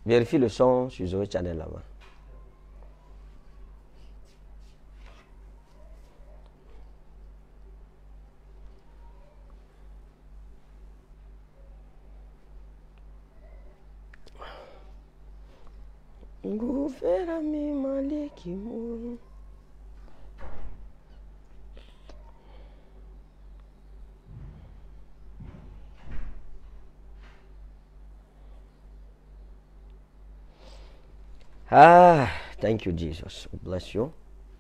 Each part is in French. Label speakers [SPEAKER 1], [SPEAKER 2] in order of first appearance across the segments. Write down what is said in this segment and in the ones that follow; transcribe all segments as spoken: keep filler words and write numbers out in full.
[SPEAKER 1] Vérifie le son sur Zoé Channel là-bas. Gouverami maliki mou. Ah, thank you, Jesus. Bless you.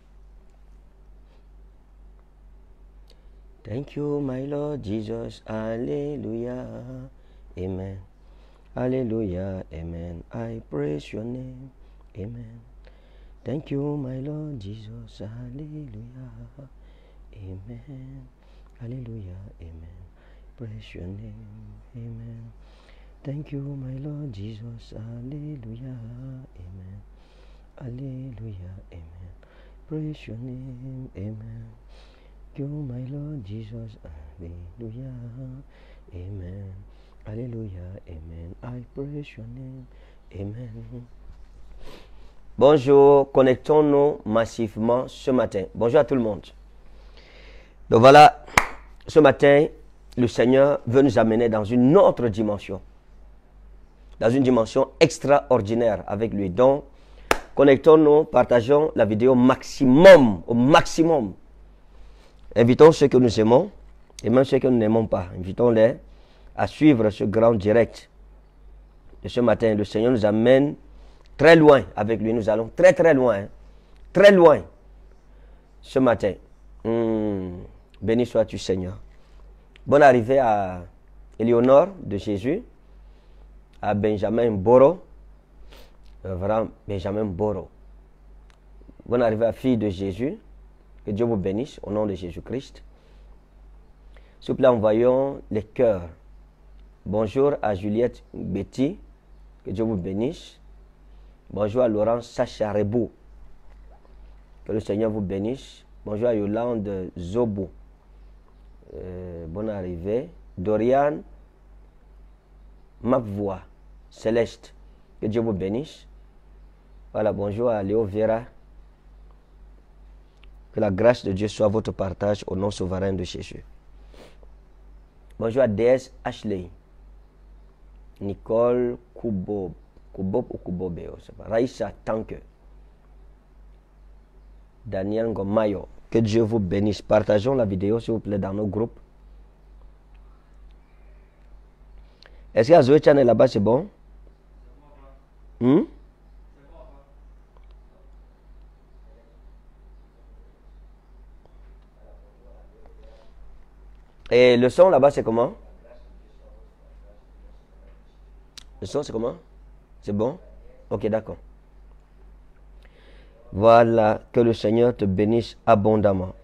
[SPEAKER 1] Thank you, my Lord Jesus. Hallelujah. Amen. Hallelujah. Amen. I praise your name. Amen. Thank you, my Lord Jesus. Hallelujah. Amen. Hallelujah. Amen. Praise your name. Amen. Thank you, my Lord Jesus. Hallelujah. Amen. Hallelujah. Amen. Praise your name. Amen. Thank you, my Lord Jesus. Hallelujah. Amen. Hallelujah. Amen. I praise your name. Amen. Bonjour. Connectons-nous massivement ce matin. Bonjour à tout le monde. Donc voilà, ce matin, le Seigneur veut nous amener dans une autre dimension. Dans une dimension extraordinaire avec lui. Donc, connectons-nous, partageons la vidéo maximum, au maximum. Invitons ceux que nous aimons et même ceux que nous n'aimons pas. Invitons-les à suivre ce grand direct de ce matin. Le Seigneur nous amène très loin avec lui. Nous allons très très loin. Très loin ce matin. Mmh. Béni sois-tu, Seigneur. Bonne arrivée à Éléonore de Jésus. À Benjamin Boro, vraiment Benjamin Boro. Bonne arrivée à fille de Jésus. Que Dieu vous bénisse au nom de Jésus-Christ. S'il vous plaît, envoyons les cœurs. Bonjour à Juliette Betty. Que Dieu vous bénisse. Bonjour à Laurence Sacha Rebou. Que le Seigneur vous bénisse. Bonjour à Yolande Zobo. Euh, bonne arrivée. Dorian Mapvoie. Céleste, que Dieu vous bénisse. Voilà, bonjour à Léo Vera. Que la grâce de Dieu soit votre partage au nom souverain de Jésus. Bonjour à D S Ashley. Nicole Kubob. Kubob ou Kubobe, Raïssa Tanke. Daniel Ngomayo. Que Dieu vous bénisse. Partageons la vidéo, s'il vous plaît, dans nos groupes. Est-ce qu'il y a Zoé Channel là-bas, c'est bon? Hmm? Et le son là-bas, c'est comment? Le son, c'est comment? C'est bon? Ok, d'accord. Voilà, que le Seigneur te bénisse abondamment.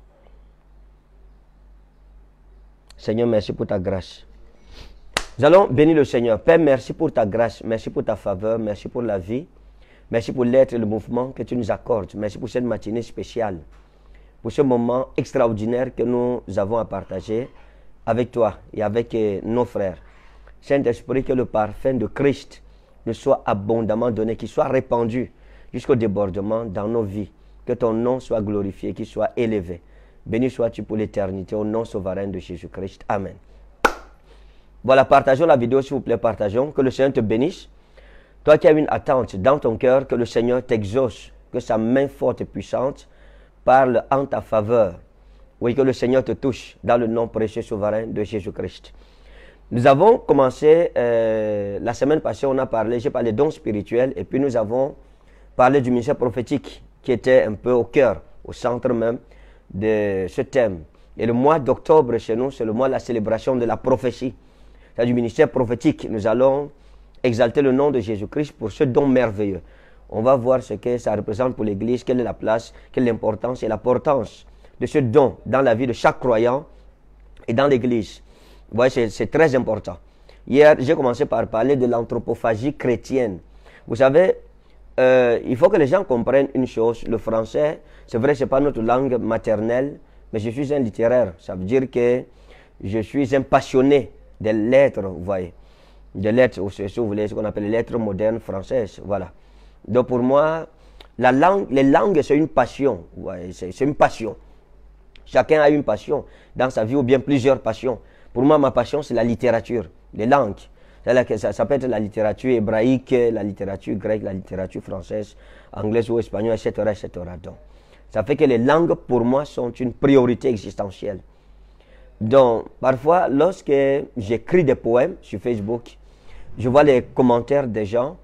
[SPEAKER 1] Seigneur, merci pour ta grâce. Nous allons bénir le Seigneur. Père, merci pour ta grâce, merci pour ta faveur, merci pour la vie, merci pour l'être et le mouvement que tu nous accordes. Merci pour cette matinée spéciale, pour ce moment extraordinaire que nous avons à partager avec toi et avec nos frères. Saint-Esprit, que le parfum de Christ nous soit abondamment donné, qu'il soit répandu jusqu'au débordement dans nos vies. Que ton nom soit glorifié, qu'il soit élevé. Béni sois-tu pour l'éternité, au nom souverain de Jésus-Christ. Amen. Voilà, partageons la vidéo, s'il vous plaît, partageons. Que le Seigneur te bénisse. Toi qui as une attente dans ton cœur, que le Seigneur t'exauce, que sa main forte et puissante parle en ta faveur. Oui, que le Seigneur te touche dans le nom précieux souverain de Jésus-Christ. Nous avons commencé, euh, la semaine passée, on a parlé, j'ai parlé dons spirituels, et puis nous avons parlé du ministère prophétique qui était un peu au cœur, au centre même de ce thème. Et le mois d'octobre chez nous, c'est le mois de la célébration de la prophétie. C'est du ministère prophétique. Nous allons exalter le nom de Jésus-Christ pour ce don merveilleux. On va voir ce que ça représente pour l'Église, quelle est la place, quelle est l'importance et la portance de ce don dans la vie de chaque croyant et dans l'Église. Vous voyez, c'est très important. Hier, j'ai commencé par parler de l'anthropophagie chrétienne. Vous savez, euh, il faut que les gens comprennent une chose. Le français, c'est vrai, ce n'est pas notre langue maternelle, mais je suis un littéraire. Ça veut dire que je suis un passionné des lettres, vous voyez. des lettres, ou si vous voulez, ce qu'on appelle les lettres modernes françaises. Voilà. Donc pour moi, la langue, les langues, c'est une passion. Ouais, c'est une passion. Chacun a une passion dans sa vie, ou bien plusieurs passions. Pour moi, ma passion, c'est la littérature, les langues. Ça, ça peut être la littérature hébraïque, la littérature grecque, la littérature française, anglaise ou espagnole, et cetera, et cetera. Donc, ça fait que les langues, pour moi, sont une priorité existentielle. Donc, parfois, lorsque j'écris des poèmes sur Facebook, je vois les commentaires des gens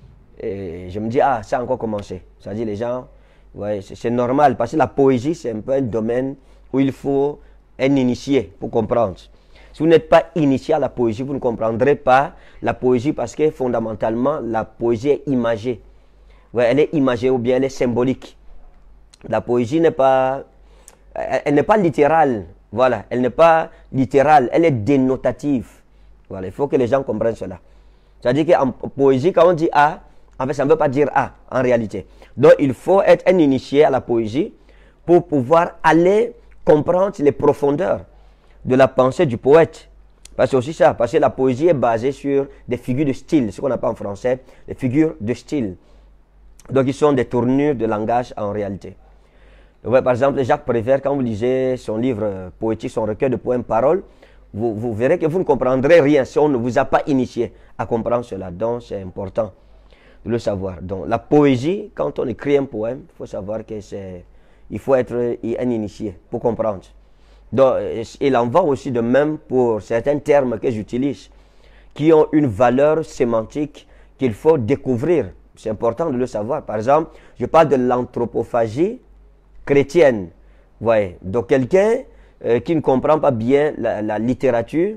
[SPEAKER 1] et je me dis, ah, ça a encore commencé. C'est-à-dire, les gens, ouais, c'est normal, parce que la poésie, c'est un peu un domaine où il faut un initié pour comprendre. Si vous n'êtes pas initié à la poésie, vous ne comprendrez pas la poésie parce que fondamentalement, la poésie est imagée. Ouais, elle est imagée ou bien elle est symbolique. La poésie n'est pas, elle, elle n'est pas littérale. Voilà, elle n'est pas littérale, elle est dénotative. Voilà, il faut que les gens comprennent cela. C'est-à-dire qu'en poésie, quand on dit A, en fait, ça ne veut pas dire A, en réalité. Donc, il faut être un initié à la poésie pour pouvoir aller comprendre les profondeurs de la pensée du poète. Parce que c'est aussi ça, parce que la poésie est basée sur des figures de style, ce qu'on appelle en français, des figures de style. Donc, ils sont des tournures de langage en réalité. Ouais, par exemple, Jacques Prévert, quand vous lisez son livre poétique, son recueil de poèmes paroles, vous, vous verrez que vous ne comprendrez rien si on ne vous a pas initié à comprendre cela. Donc, c'est important de le savoir. Donc, la poésie, quand on écrit un poème, il faut savoir que c'est, il faut être un initié pour comprendre. Donc, il en va aussi de même pour certains termes que j'utilise, qui ont une valeur sémantique qu'il faut découvrir. C'est important de le savoir. Par exemple, je parle de l'anthropophagie chrétienne. Ouais. Donc quelqu'un euh, qui ne comprend pas bien la, la littérature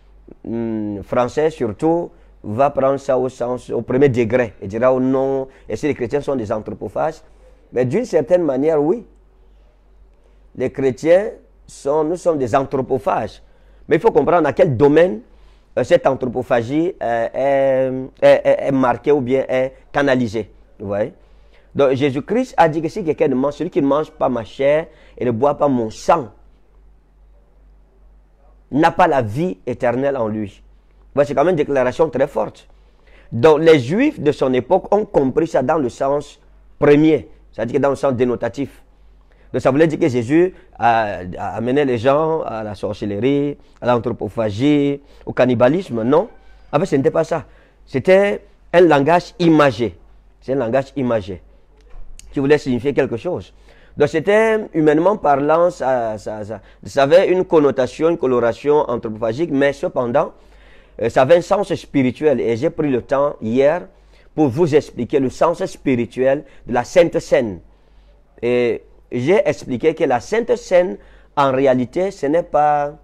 [SPEAKER 1] hum, française surtout va prendre ça au sens, au premier degré et dira oh non, et si les chrétiens sont des anthropophages, mais d'une certaine manière oui, les chrétiens sont, nous sommes des anthropophages, mais il faut comprendre à quel domaine euh, cette anthropophagie euh, est, est, est, est marquée ou bien est canalisée. Vous voyez? Donc Jésus-Christ a dit que si quelqu'un ne mange, celui qui ne mange pas ma chair et ne boit pas mon sang, n'a pas la vie éternelle en lui. C'est quand même une déclaration très forte. Donc les Juifs de son époque ont compris ça dans le sens premier, c'est-à-dire dans le sens dénotatif. Donc ça voulait dire que Jésus a, a amené les gens à la sorcellerie, à l'anthropophagie, au cannibalisme. Non, en fait ce n'était pas ça. C'était un langage imagé. C'est un langage imagé qui voulait signifier quelque chose. Donc c'était, humainement parlant, ça, ça, ça, ça avait une connotation, une coloration anthropophagique, mais cependant, euh, ça avait un sens spirituel. Et j'ai pris le temps hier pour vous expliquer le sens spirituel de la Sainte Seine. Et j'ai expliqué que la Sainte Seine, en réalité, ce n'est pas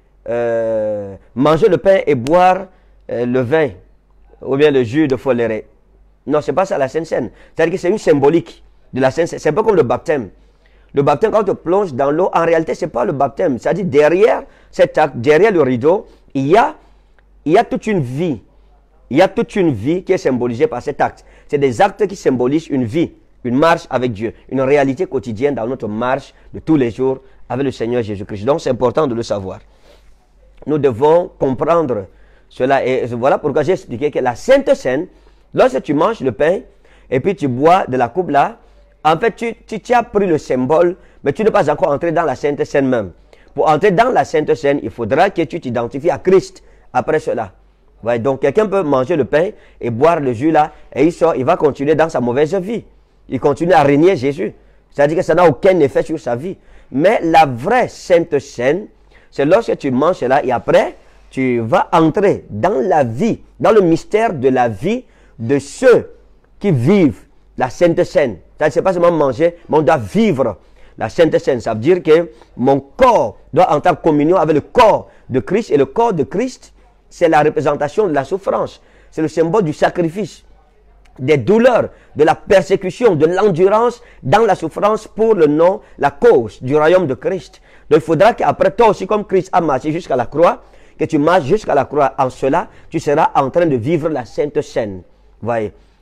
[SPEAKER 1] euh, manger le pain et boire euh, le vin, ou bien le jus de foléré. Non, ce n'est pas ça la Sainte Seine. C'est-à-dire que c'est une symbolique de la Sainte Seine. C'est un peu comme le baptême. Le baptême, quand on te plonge dans l'eau, en réalité, ce n'est pas le baptême. C'est-à-dire derrière cet acte, derrière le rideau, il y a, il y a toute une vie. Il y a toute une vie qui est symbolisée par cet acte. C'est des actes qui symbolisent une vie, une marche avec Dieu, une réalité quotidienne dans notre marche de tous les jours avec le Seigneur Jésus-Christ. Donc, c'est important de le savoir. Nous devons comprendre cela. Et voilà pourquoi j'ai expliqué que la Sainte Seine, lorsque tu manges le pain et puis tu bois de la coupe là, en fait, tu, tu, tu as pris le symbole, mais tu n'es pas encore entré dans la Sainte Seine même. Pour entrer dans la Sainte Seine, il faudra que tu t'identifies à Christ après cela. Ouais, donc, quelqu'un peut manger le pain et boire le jus là, et il sort, il va continuer dans sa mauvaise vie. Il continue à régner Jésus. C'est-à-dire que ça n'a aucun effet sur sa vie. Mais la vraie Sainte Seine, c'est lorsque tu manges cela et après, tu vas entrer dans la vie, dans le mystère de la vie de ceux qui vivent la Sainte Seine. Ce n'est pas seulement manger, mais on doit vivre la Sainte Seine. Ça veut dire que mon corps doit entrer en communion avec le corps de Christ. Et le corps de Christ, c'est la représentation de la souffrance. C'est le symbole du sacrifice, des douleurs, de la persécution, de l'endurance dans la souffrance pour le nom, la cause du royaume de Christ. Donc il faudra qu'après toi aussi, comme Christ a marché jusqu'à la croix, que tu marches jusqu'à la croix. En cela, tu seras en train de vivre la Sainte Seine. Voyez.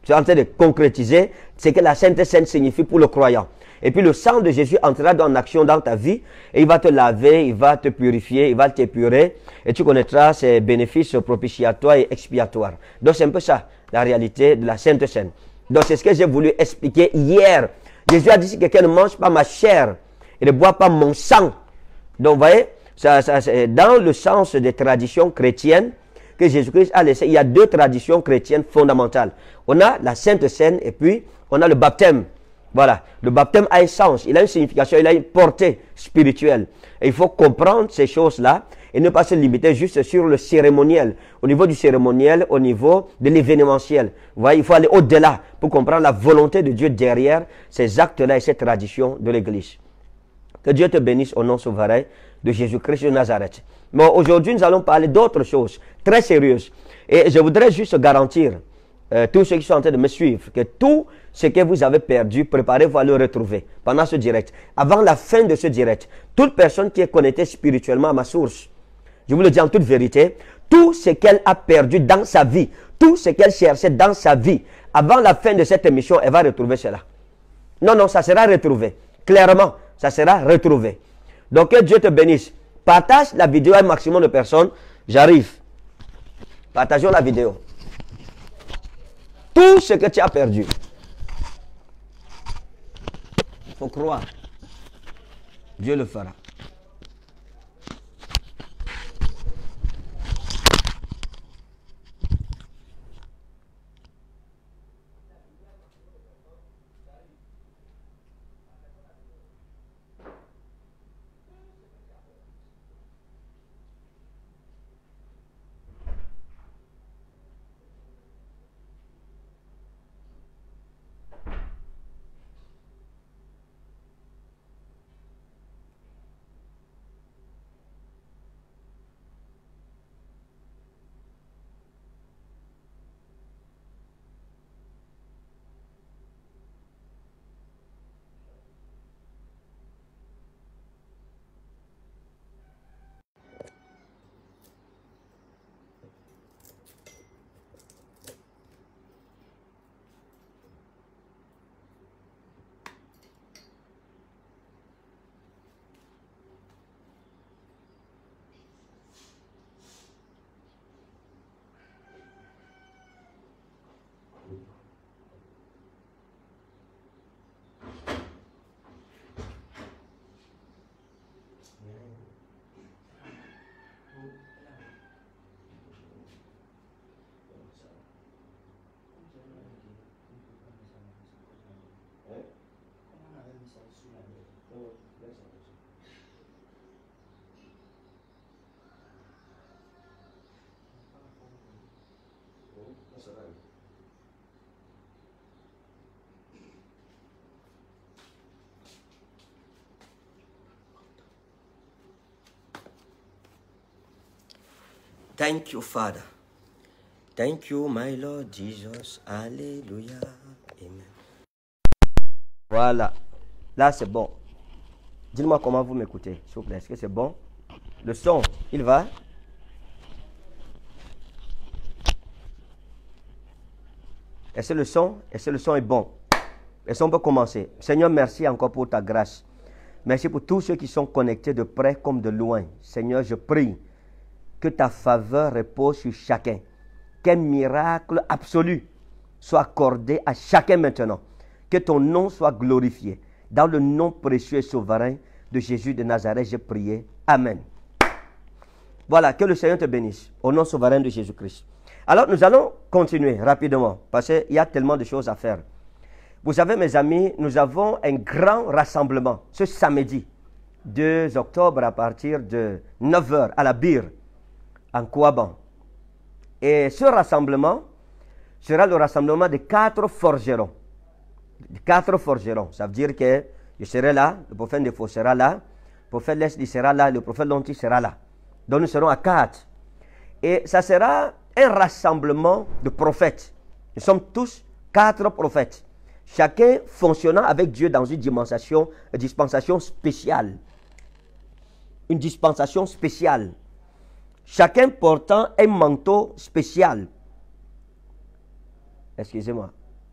[SPEAKER 1] Tu es en train de concrétiser ce que la Sainte Seine signifie pour le croyant. Et puis le sang de Jésus entrera en action dans ta vie et il va te laver, il va te purifier, il va t'épurer et tu connaîtras ses bénéfices propitiatoires et expiatoires. Donc c'est un peu ça, la réalité de la Sainte Seine. Donc c'est ce que j'ai voulu expliquer hier. Jésus a dit si quelqu'un ne mange pas ma chair et ne boit pas mon sang. Donc vous voyez, ça, ça, c'est dans le sens des traditions chrétiennes que Jésus-Christ a laissé. Il y a deux traditions chrétiennes fondamentales. On a la Sainte Seine et puis on a le baptême. Voilà, le baptême a un sens, il a une signification, il a une portée spirituelle. Et il faut comprendre ces choses-là et ne pas se limiter juste sur le cérémoniel. Au niveau du cérémoniel, au niveau de l'événementiel. Vous voyez, il faut aller au-delà pour comprendre la volonté de Dieu derrière ces actes-là et ces traditions de l'Église. Que Dieu te bénisse au nom souverain de Jésus-Christ de Nazareth. Mais aujourd'hui, nous allons parler d'autres choses très sérieuses. Et je voudrais juste garantir euh, tous ceux qui sont en train de me suivre que tout ce que vous avez perdu, préparez-vous à le retrouver pendant ce direct. Avant la fin de ce direct, toute personne qui est connectée spirituellement à ma source, je vous le dis en toute vérité, tout ce qu'elle a perdu dans sa vie, tout ce qu'elle cherchait dans sa vie, avant la fin de cette émission, elle va retrouver cela. Non, non, ça sera retrouvé. Clairement, ça sera retrouvé. Donc, que Dieu te bénisse. Partage la vidéo à un maximum de personnes. J'arrive. Partageons la vidéo. Tout ce que tu as perdu. Il faut croire. Dieu le fera. Thank you, Father. Thank you, my Lord Jesus. Alléluia. Amen. Voilà. Là, c'est bon. Dites-moi comment vous m'écoutez, s'il vous plaît. Est-ce que c'est bon? Le son, il va? Est-ce que le son? Est-ce que le son est bon? Est-ce qu'on peut commencer? Seigneur, merci encore pour ta grâce. Merci pour tous ceux qui sont connectés de près comme de loin. Seigneur, je prie que ta faveur repose sur chacun. Qu'un miracle absolu soit accordé à chacun maintenant. Que ton nom soit glorifié. Dans le nom précieux et souverain de Jésus de Nazareth, j'ai prié. Amen. Voilà, que le Seigneur te bénisse. Au nom souverain de Jésus-Christ. Alors, nous allons continuer rapidement, parce qu'il y a tellement de choses à faire. Vous savez, mes amis, nous avons un grand rassemblement ce samedi, deux octobre, à partir de neuf heures, à la Bire, en Kouaban. Et ce rassemblement sera le rassemblement de quatre forgerons. De quatre forgerons. Ça veut dire que je serai là, le prophète Defo sera là, le prophète Leslie sera là, le prophète Lonti sera là. Donc nous serons à quatre. Et ça sera un rassemblement de prophètes. Nous sommes tous quatre prophètes. Chacun fonctionnant avec Dieu dans une dispensation, une dispensation spéciale. Une dispensation spéciale. Chacun portant un manteau spécial. Excusez-moi.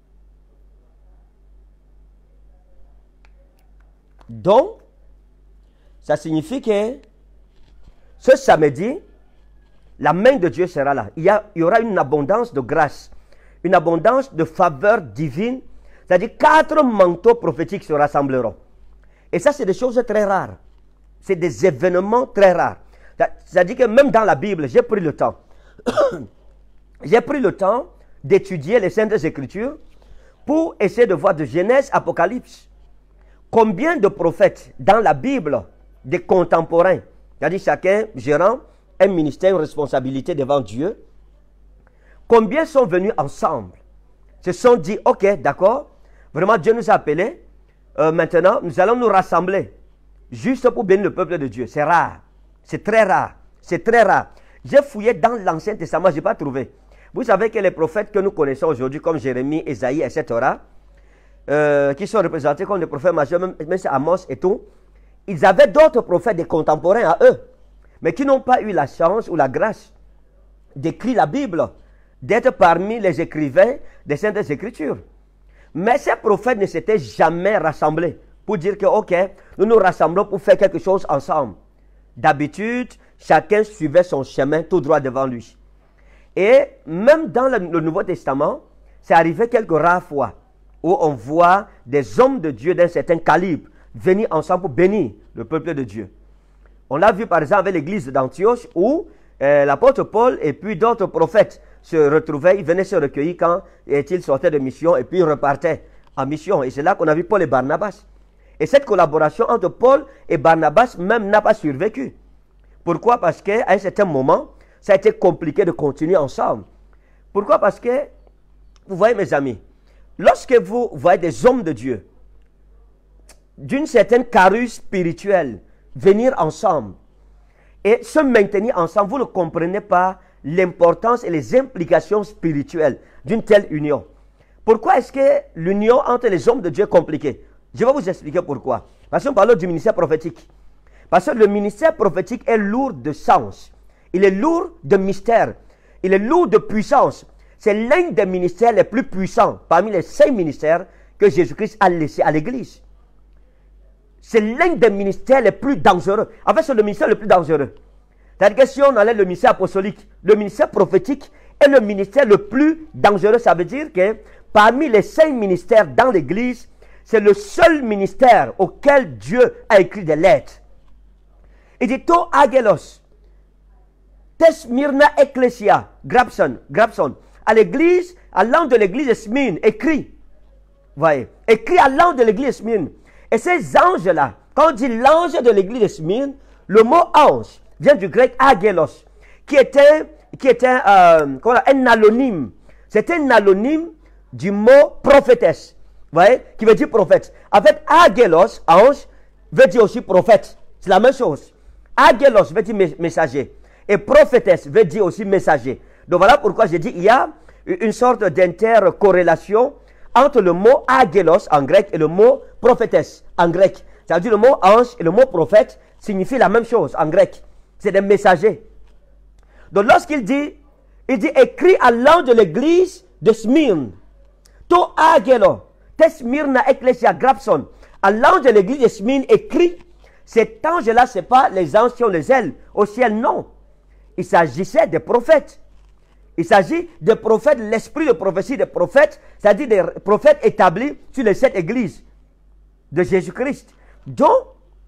[SPEAKER 1] Donc, ça signifie que ce samedi, la main de Dieu sera là. Il y, a, il y aura une abondance de grâce, une abondance de faveur divine. C'est-à-dire quatre manteaux prophétiques se rassembleront. Et ça, c'est des choses très rares. C'est des événements très rares. C'est-à-dire que même dans la Bible, j'ai pris le temps. j'ai pris le temps d'étudier les Saintes Écritures pour essayer de voir de Genèse, Apocalypse. Combien de prophètes dans la Bible, des contemporains, c'est-à-dire chacun gérant un ministère, une responsabilité devant Dieu, combien sont venus ensemble, se sont dit, ok, d'accord, vraiment Dieu nous a appelés, euh, maintenant nous allons nous rassembler, juste pour bénir le peuple de Dieu. C'est rare, c'est très rare, c'est très rare. J'ai fouillé dans l'Ancien Testament, je n'ai pas trouvé. Vous savez que les prophètes que nous connaissons aujourd'hui, comme Jérémie, Esaïe, et cetera, euh, qui sont représentés comme des prophètes majeurs, même, même Amos et tout, ils avaient d'autres prophètes, des contemporains à eux, mais qui n'ont pas eu la chance ou la grâce d'écrire la Bible, d'être parmi les écrivains des Saintes Écritures. Mais ces prophètes ne s'étaient jamais rassemblés pour dire que, ok, nous nous rassemblons pour faire quelque chose ensemble. D'habitude, chacun suivait son chemin tout droit devant lui. Et même dans le, le Nouveau Testament, c'est arrivé quelques rares fois où on voit des hommes de Dieu d'un certain calibre venir ensemble pour bénir le peuple de Dieu. On l'a vu par exemple avec l'église d'Antioche où euh, l'apôtre Paul et puis d'autres prophètes se retrouvaient, ils venaient se recueillir quand ils sortaient de mission et puis ils repartaient en mission. Et c'est là qu'on a vu Paul et Barnabas. Et cette collaboration entre Paul et Barnabas même n'a pas survécu. Pourquoi? Parce qu'à un certain moment, ça a été compliqué de continuer ensemble. Pourquoi? Parce que, vous voyez mes amis, lorsque vous voyez des hommes de Dieu, d'une certaine carrure spirituelle, venir ensemble et se maintenir ensemble, vous ne comprenez pas l'importance et les implications spirituelles d'une telle union. Pourquoi est-ce que l'union entre les hommes de Dieu est compliquée? Je vais vous expliquer pourquoi. Parce qu'on parle du ministère prophétique. Parce que le ministère prophétique est lourd de sens. Il est lourd de mystère. Il est lourd de puissance. C'est l'un des ministères les plus puissants parmi les cinq ministères que Jésus-Christ a laissés à l'Église. C'est l'un des ministères les plus dangereux. En fait, c'est le ministère le plus dangereux. C'est-à-dire que si on enlève le ministère apostolique, le ministère prophétique est le ministère le plus dangereux. Ça veut dire que parmi les cinq ministères dans l'Église, c'est le seul ministère auquel Dieu a écrit des lettres. Il dit, To Agelos, Tes Myrna Ecclesia, Grabson, Grabson, à l'église, à l'ange de l'église de Smyrne, écrit, voyez, écrit à l'ange de l'église de Smyrne. Et ces anges-là, quand on dit l'ange de l'église de Smyrne, le mot ange vient du grec agelos, qui était, qui était euh, un anonyme. C'est un anonyme du mot prophétesse, voyez, qui veut dire prophète. En fait, agelos, ange, veut dire aussi prophète. C'est la même chose. Agelos veut dire messager. Et prophétesse veut dire aussi messager. Donc voilà pourquoi j'ai dit il y a une sorte d'intercorrélation entre le mot agelos en grec et le mot prophétesse en grec. Ça veut dire le mot ange et le mot prophète signifient la même chose en grec. C'est des messagers. Donc lorsqu'il dit, il dit écrit à l'ange de l'église de Smyrne, To Agelo, Tes Myrna Ecclesia Grabson, à l'ange de l'église de Smyrne écrit. Cet ange-là, ce n'est pas les anges qui ont les ailes au ciel, non. Il s'agissait des prophètes. Il s'agit des prophètes, l'esprit de prophétie des prophètes, c'est-à-dire des prophètes établis sur les sept églises de Jésus-Christ. Donc,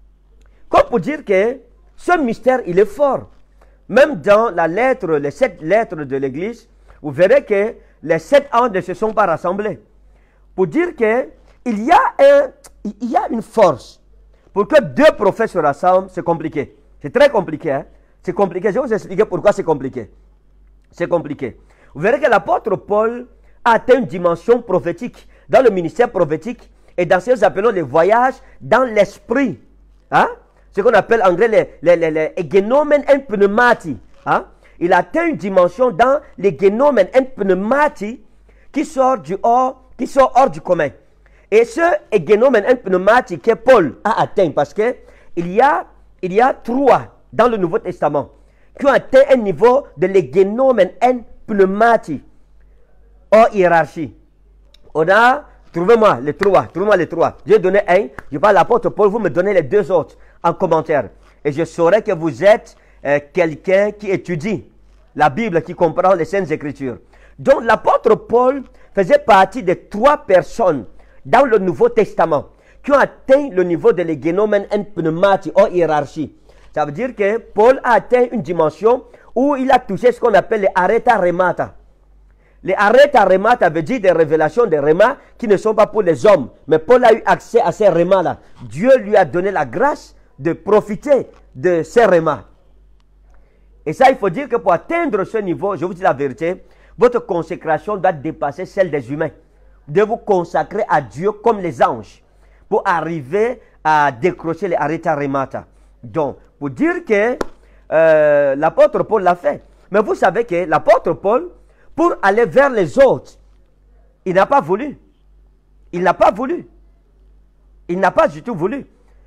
[SPEAKER 1] comme pour dire que ce mystère, il est fort. Même dans la lettre, les sept lettres de l'église, vous verrez que les sept anges ne se sont pas rassemblés. Pour dire qu'il y a un, il y a une force. Pour que deux prophètes se rassemblent, c'est compliqué. C'est très compliqué. Hein? C'est compliqué. Je vais vous expliquer pourquoi c'est compliqué. C'est compliqué. Vous verrez que l'apôtre Paul a atteint une dimension prophétique dans le ministère prophétique et dans ce que nous appelons les voyages dans l'esprit. Hein? Ce qu'on appelle en anglais les, les, les, les egenomen en pneumati. Hein? Il a atteint une dimension dans les genomen en pneumati qui sort du hors, qui sort hors du commun. Et ce egenomen en pneumati que Paul a atteint, parce que il y a, il y a trois dans le Nouveau Testament qui ont atteint un niveau de l'egenomen en pneumati hors hiérarchie. On a Trouvez-moi les trois. Trouvez-moi les trois. Je vais donner un. Je parle à l'apôtre Paul. Vous me donnez les deux autres en commentaire. Et je saurai que vous êtes euh, quelqu'un qui étudie la Bible, qui comprend les Saintes Écritures. Donc l'apôtre Paul faisait partie des trois personnes dans le Nouveau Testament qui ont atteint le niveau de l'égénomène en pneumati, en hiérarchie. Ça veut dire que Paul a atteint une dimension où il a touché ce qu'on appelle les areta remata. Les areta remata veut dire des révélations des remas qui ne sont pas pour les hommes. Mais Paul a eu accès à ces remas-là. Dieu lui a donné la grâce de profiter de ces remas. Et ça, il faut dire que pour atteindre ce niveau, je vous dis la vérité, votre consécration doit dépasser celle des humains. Vous devez vous consacrer à Dieu comme les anges pour arriver à décrocher les areta remata. Donc, pour dire que euh, l'apôtre Paul l'a fait. Mais vous savez que l'apôtre Paul, pour aller vers les autres, il n'a pas voulu. Il n'a pas voulu. Il n'a pas du tout voulu.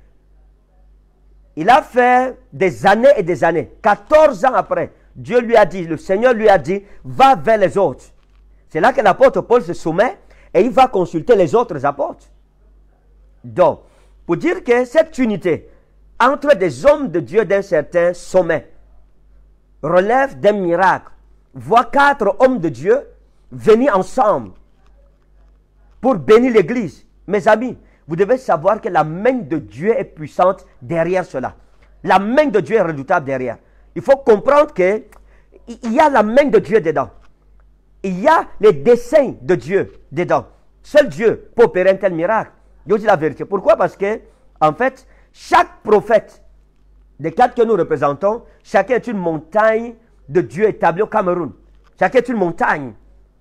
[SPEAKER 1] Il a fait des années et des années. quatorze ans après, Dieu lui a dit, le Seigneur lui a dit, va vers les autres. C'est là que l'apôtre Paul se soumet et il va consulter les autres apôtres. Donc, pour dire que cette unité entre des hommes de Dieu d'un certain sommet relève d'un miracle. Voir quatre hommes de Dieu venir ensemble pour bénir l'église. Mes amis, vous devez savoir que la main de Dieu est puissante derrière cela. La main de Dieu est redoutable derrière. Il faut comprendre qu'il y a la main de Dieu dedans. Il y a les desseins de Dieu dedans. Seul Dieu peut opérer un tel miracle. Je vous dis la vérité. Pourquoi? Parce que, en fait, chaque prophète des quatre que nous représentons, chacun est une montagne de Dieu établie au Cameroun. Chacun est une montagne.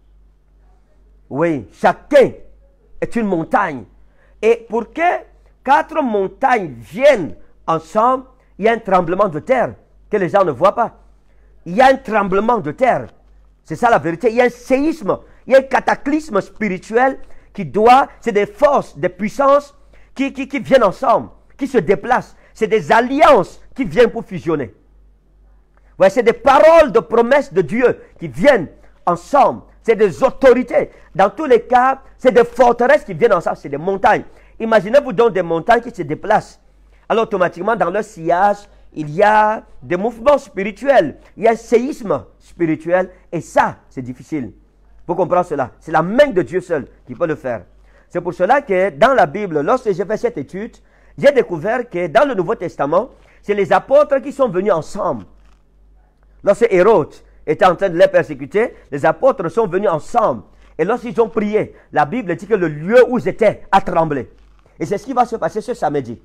[SPEAKER 1] Oui, chacun est une montagne. Et pour que quatre montagnes viennent ensemble, il y a un tremblement de terre que les gens ne voient pas. Il y a un tremblement de terre. C'est ça la vérité. Il y a un séisme, il y a un cataclysme spirituel qui doit, c'est des forces, des puissances qui, qui, qui viennent ensemble, qui se déplacent. C'est des alliances qui viennent pour fusionner. Ouais, c'est des paroles de promesses de Dieu qui viennent ensemble. C'est des autorités. Dans tous les cas, c'est des forteresses qui viennent ensemble. C'est des montagnes. Imaginez-vous donc des montagnes qui se déplacent. Alors automatiquement, dans leur sillage, il y a des mouvements spirituels. Il y a un séisme spirituel. Et ça, c'est difficile. Vous comprenez cela? C'est la main de Dieu seul qui peut le faire. C'est pour cela que dans la Bible, lorsque j'ai fait cette étude, j'ai découvert que dans le Nouveau Testament, c'est les apôtres qui sont venus ensemble. Lorsque Hérode était en train de les persécuter, les apôtres sont venus ensemble. Et lorsqu'ils ont prié, la Bible dit que le lieu où ils étaient a tremblé. Et c'est ce qui va se passer ce samedi.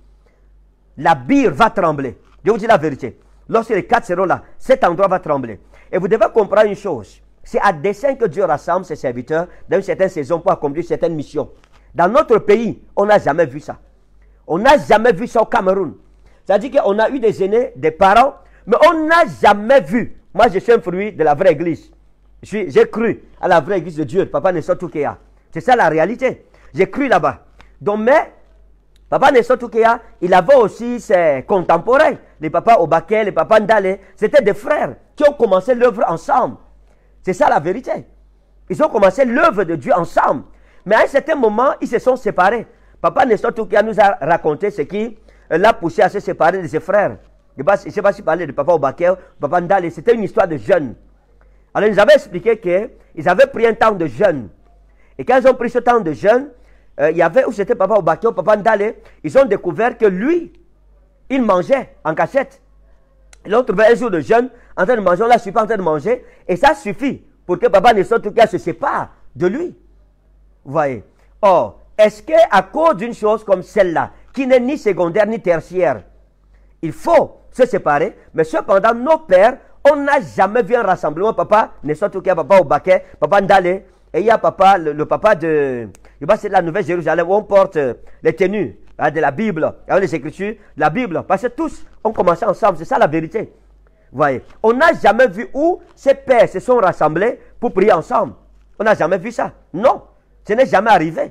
[SPEAKER 1] La Bire va trembler. Je vous dis la vérité. Lorsque les quatre seront là, cet endroit va trembler. Et vous devez comprendre une chose. C'est à dessein que Dieu rassemble ses serviteurs dans une certaine saison pour accomplir certaines missions. Dans notre pays, on n'a jamais vu ça. On n'a jamais vu ça au Cameroun. C'est-à-dire qu'on a eu des aînés, des parents, mais on n'a jamais vu. Moi, je suis un fruit de la vraie église. J'ai cru à la vraie église de Dieu, Papa Nestor Toukéa. C'est ça la réalité. J'ai cru là-bas. Donc, mais, Papa Nestor Toukéa, il avait aussi ses contemporains. Les papas Obaké, les papas Ndale. C'était des frères qui ont commencé l'œuvre ensemble. C'est ça la vérité. Ils ont commencé l'œuvre de Dieu ensemble. Mais à un certain moment, ils se sont séparés. Papa Nestor Toukéa nous a raconté ce qui l'a poussé à se séparer de ses frères. Je ne sais pas si parlait de Papa Obaké, Papa Ndale. C'était une histoire de jeûne. Alors, ils avaient expliqué qu'ils avaient pris un temps de jeûne. Et quand ils ont pris ce temps de jeûne, euh, il y avait où c'était Papa Obaké, Papa Ndale, ils ont découvert que lui, il mangeait en cachette. Ils l'ont trouvé un jour de jeûne, en train de manger, on l'a suivi en train de manger, et ça suffit pour que Papa Nestor Toukéa se sépare de lui. Vous voyez. Or, est-ce qu'à cause d'une chose comme celle-là, qui n'est ni secondaire ni tertiaire, il faut se séparer, mais cependant, nos pères, on n'a jamais vu un rassemblement, Papa Nestor Toukéa, Papa Obaké, Papa Ndale, et il y a papa, le, le papa de, je sais, c'est la Nouvelle-Jérusalem, où on porte euh, les tenues hein, de la Bible, avec les Écritures, de la Bible, parce que tous ont commencé ensemble, c'est ça la vérité. Vous voyez, on n'a jamais vu où ces pères se sont rassemblés pour prier ensemble. On n'a jamais vu ça. Non, ce n'est jamais arrivé.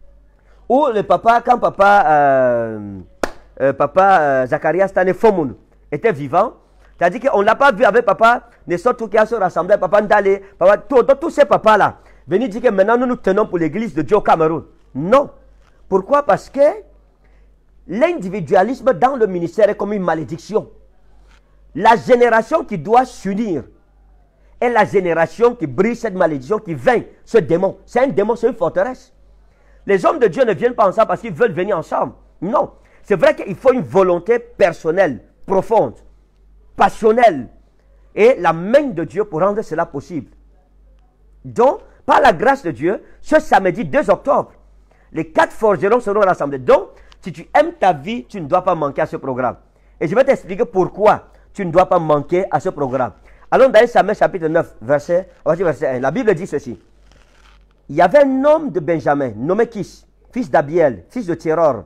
[SPEAKER 1] Ou le papa, quand papa, euh, euh, papa euh, Zacharias Tane Fomoun était vivant, c'est-à-dire qu'on ne l'a pas vu avec papa Nestor Toukéa se rassembler, papa Ndale, papa, tous ces papas-là, venir dire que maintenant nous nous tenons pour l'église de Dieu au Cameroun. Non. Pourquoi? Parce que l'individualisme dans le ministère est comme une malédiction. La génération qui doit s'unir est la génération qui brise cette malédiction, qui vainc ce démon. C'est un démon, c'est une forteresse. Les hommes de Dieu ne viennent pas ensemble parce qu'ils veulent venir ensemble. Non. C'est vrai qu'il faut une volonté personnelle, profonde, passionnelle. Et la main de Dieu pour rendre cela possible. Donc, par la grâce de Dieu, ce samedi deux octobre, les quatre forgerons seront rassemblés. Donc, si tu aimes ta vie, tu ne dois pas manquer à ce programme. Et je vais t'expliquer pourquoi tu ne dois pas manquer à ce programme. Allons dans Samuel chapitre neuf, verset, verset un. La Bible dit ceci. Il y avait un homme de Benjamin, nommé Kis, fils d'Abiel, fils de Théror,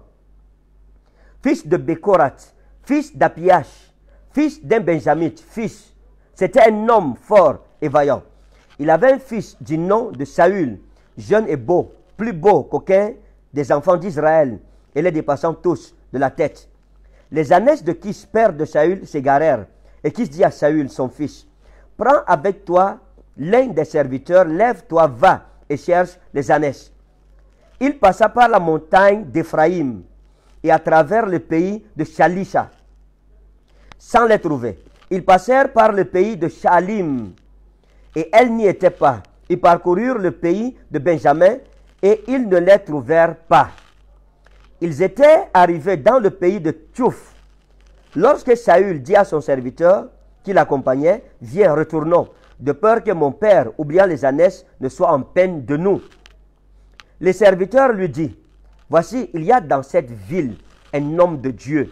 [SPEAKER 1] fils de Bécorat, fils d'Apiach, fils d'un Benjamite, fils. C'était un homme fort et vaillant. Il avait un fils du nom de Saül, jeune et beau, plus beau qu'aucun des enfants d'Israël, et les dépassant tous de la tête. Les ânesses de Kis, père de Saül, s'égarèrent, et Kis dit à Saül, son fils, « Prends avec toi l'un des serviteurs, lève-toi, va, et cherche les ânesses. » Il passa par la montagne d'Éphraïm, et à travers le pays de Shalisha, sans les trouver. Ils passèrent par le pays de Shalim, et elles n'y étaient pas. Ils parcoururent le pays de Benjamin, et ils ne les trouvèrent pas. Ils étaient arrivés dans le pays de Tchouf. Lorsque Saül dit à son serviteur qui l'accompagnait, « Viens, retournons, de peur que mon père, oubliant les ânesses, ne soit en peine de nous. » Le serviteur lui dit, « Voici, il y a dans cette ville un homme de Dieu.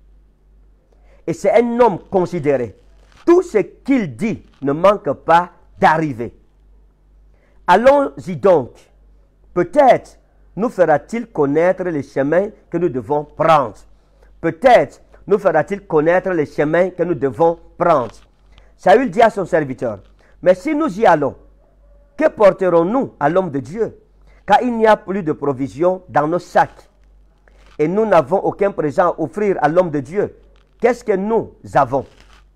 [SPEAKER 1] Et c'est un homme considéré. Tout ce qu'il dit ne manque pas d'arriver. Allons-y donc. Peut-être nous fera-t-il connaître les chemins que nous devons prendre. Peut-être nous fera-t-il connaître les chemins que nous devons prendre. » Saül dit à son serviteur, « Mais si nous y allons, que porterons-nous à l'homme de Dieu? Car il n'y a plus de provisions dans nos sacs. Et nous n'avons aucun présent à offrir à l'homme de Dieu. Qu'est-ce que nous avons? »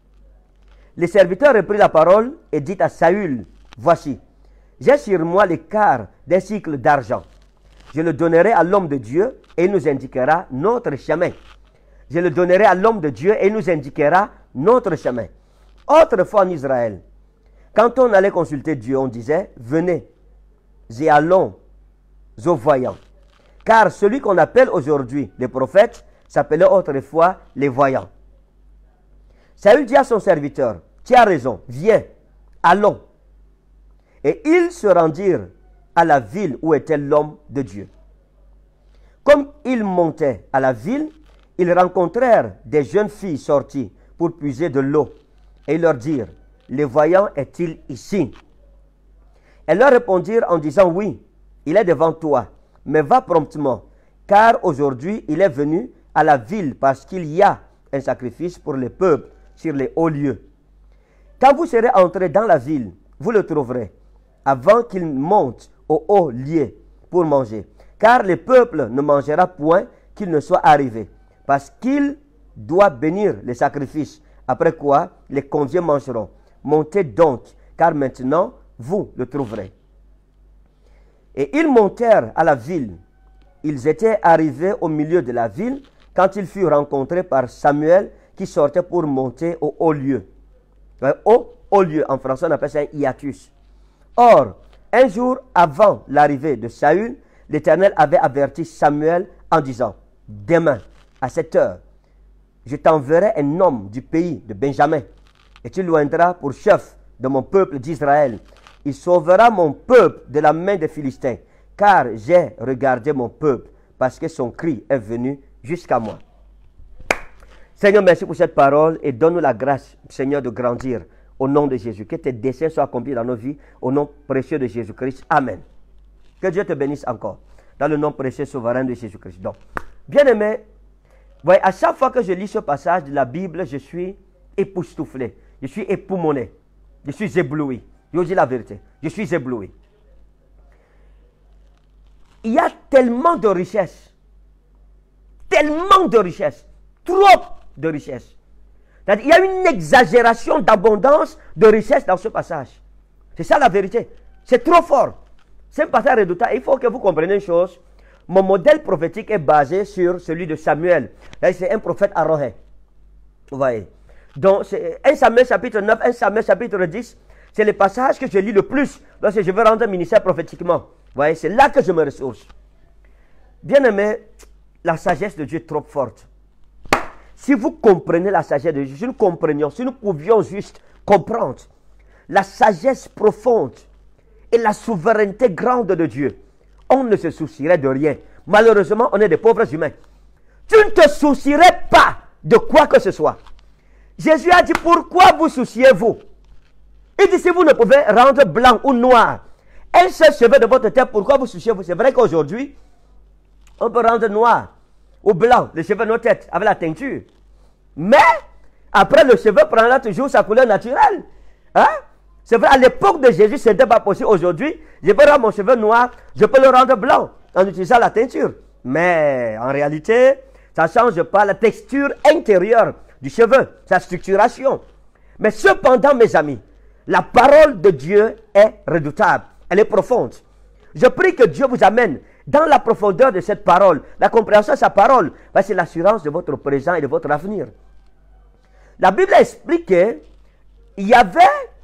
[SPEAKER 1] Le serviteur reprit la parole et dit à Saül, « Voici, j'ai sur moi le quart d'un cycle d'argent. Je le donnerai à l'homme de Dieu et il nous indiquera notre chemin. Je le donnerai à l'homme de Dieu et il nous indiquera notre chemin. » Autrefois en Israël, quand on allait consulter Dieu, on disait, « Venez et allons aux voyants. » Car celui qu'on appelle aujourd'hui les prophètes s'appelait autrefois les voyants. Saül dit à son serviteur, « Tu as raison, viens, allons. » Et ils se rendirent à la ville où était l'homme de Dieu. Comme ils montaient à la ville, ils rencontrèrent des jeunes filles sorties pour puiser de l'eau. Et ils leur dirent, « Le voyant est-il ici? » Elles leur répondirent en disant, « Oui, il est devant toi, mais va promptement, car aujourd'hui il est venu à la ville parce qu'il y a un sacrifice pour le peuple sur les hauts lieux. Quand vous serez entrés dans la ville, vous le trouverez, avant qu'il monte au haut lieu pour manger. Car le peuple ne mangera point qu'il ne soit arrivé, parce qu'il doit bénir les sacrifices, après quoi les conviés mangeront. Montez donc, car maintenant vous le trouverez. » Et ils montèrent à la ville. Ils étaient arrivés au milieu de la ville quand ils furent rencontrés par Samuel qui sortait pour monter au haut lieu. Au haut lieu, en français on appelle ça un hiatus. Or, un jour avant l'arrivée de Saül, l'Éternel avait averti Samuel en disant, « Demain, à cette heure, je t'enverrai un homme du pays de Benjamin, et tu l'oindras pour chef de mon peuple d'Israël. Il sauvera mon peuple de la main des Philistins, car j'ai regardé mon peuple, parce que son cri est venu jusqu'à moi. » Seigneur, merci pour cette parole et donne-nous la grâce, Seigneur, de grandir au nom de Jésus. Que tes desseins soient accomplis dans nos vies, au nom précieux de Jésus-Christ. Amen. Que Dieu te bénisse encore, dans le nom précieux souverain de Jésus-Christ. Donc, bien aimé, voyez, à chaque fois que je lis ce passage de la Bible, je suis époustouflé, je suis époumoné, je suis ébloui. Je vous dis la vérité, je suis ébloui. Il y a tellement de richesses, tellement de richesses, trop de richesses. Il y a une exagération d'abondance de richesses dans ce passage. C'est ça la vérité. C'est trop fort. C'est un passage redoutant. Il faut que vous compreniez une chose. mon modèle prophétique est basé sur celui de Samuel. C'est un prophète Arohé. Vous voyez. Donc, c'est un Samuel chapitre neuf, un Samuel chapitre dix, c'est le passage que je lis le plus lorsque je veux rendre un ministère prophétiquement. Vous voyez, c'est là que je me ressource. Bien aimé, la sagesse de Dieu est trop forte. Si vous comprenez la sagesse de Dieu, si nous comprenions, si nous pouvions juste comprendre la sagesse profonde et la souveraineté grande de Dieu, on ne se soucierait de rien. Malheureusement, on est des pauvres humains. Tu ne te soucierais pas de quoi que ce soit. Jésus a dit, pourquoi vous souciez-vous? Il dit, si vous ne pouvez rendre blanc ou noir un seul cheveu de votre tête, pourquoi vous souciez-vous? C'est vrai qu'aujourd'hui, on peut rendre noir ou blanc les cheveux de nos têtes avec la teinture. Mais, après, le cheveu prendra toujours sa couleur naturelle. Hein? C'est vrai, à l'époque de Jésus, ce n'était pas possible. Aujourd'hui, je peux rendre mon cheveu noir, je peux le rendre blanc en utilisant la teinture. Mais, en réalité, ça ne change pas la texture intérieure du cheveu, sa structuration. Mais cependant, mes amis, la parole de Dieu est redoutable. Elle est profonde. Je prie que Dieu vous amène dans la profondeur de cette parole, la compréhension de sa parole, parce que c'est l'assurance de votre présent et de votre avenir. La Bible explique qu'il y avait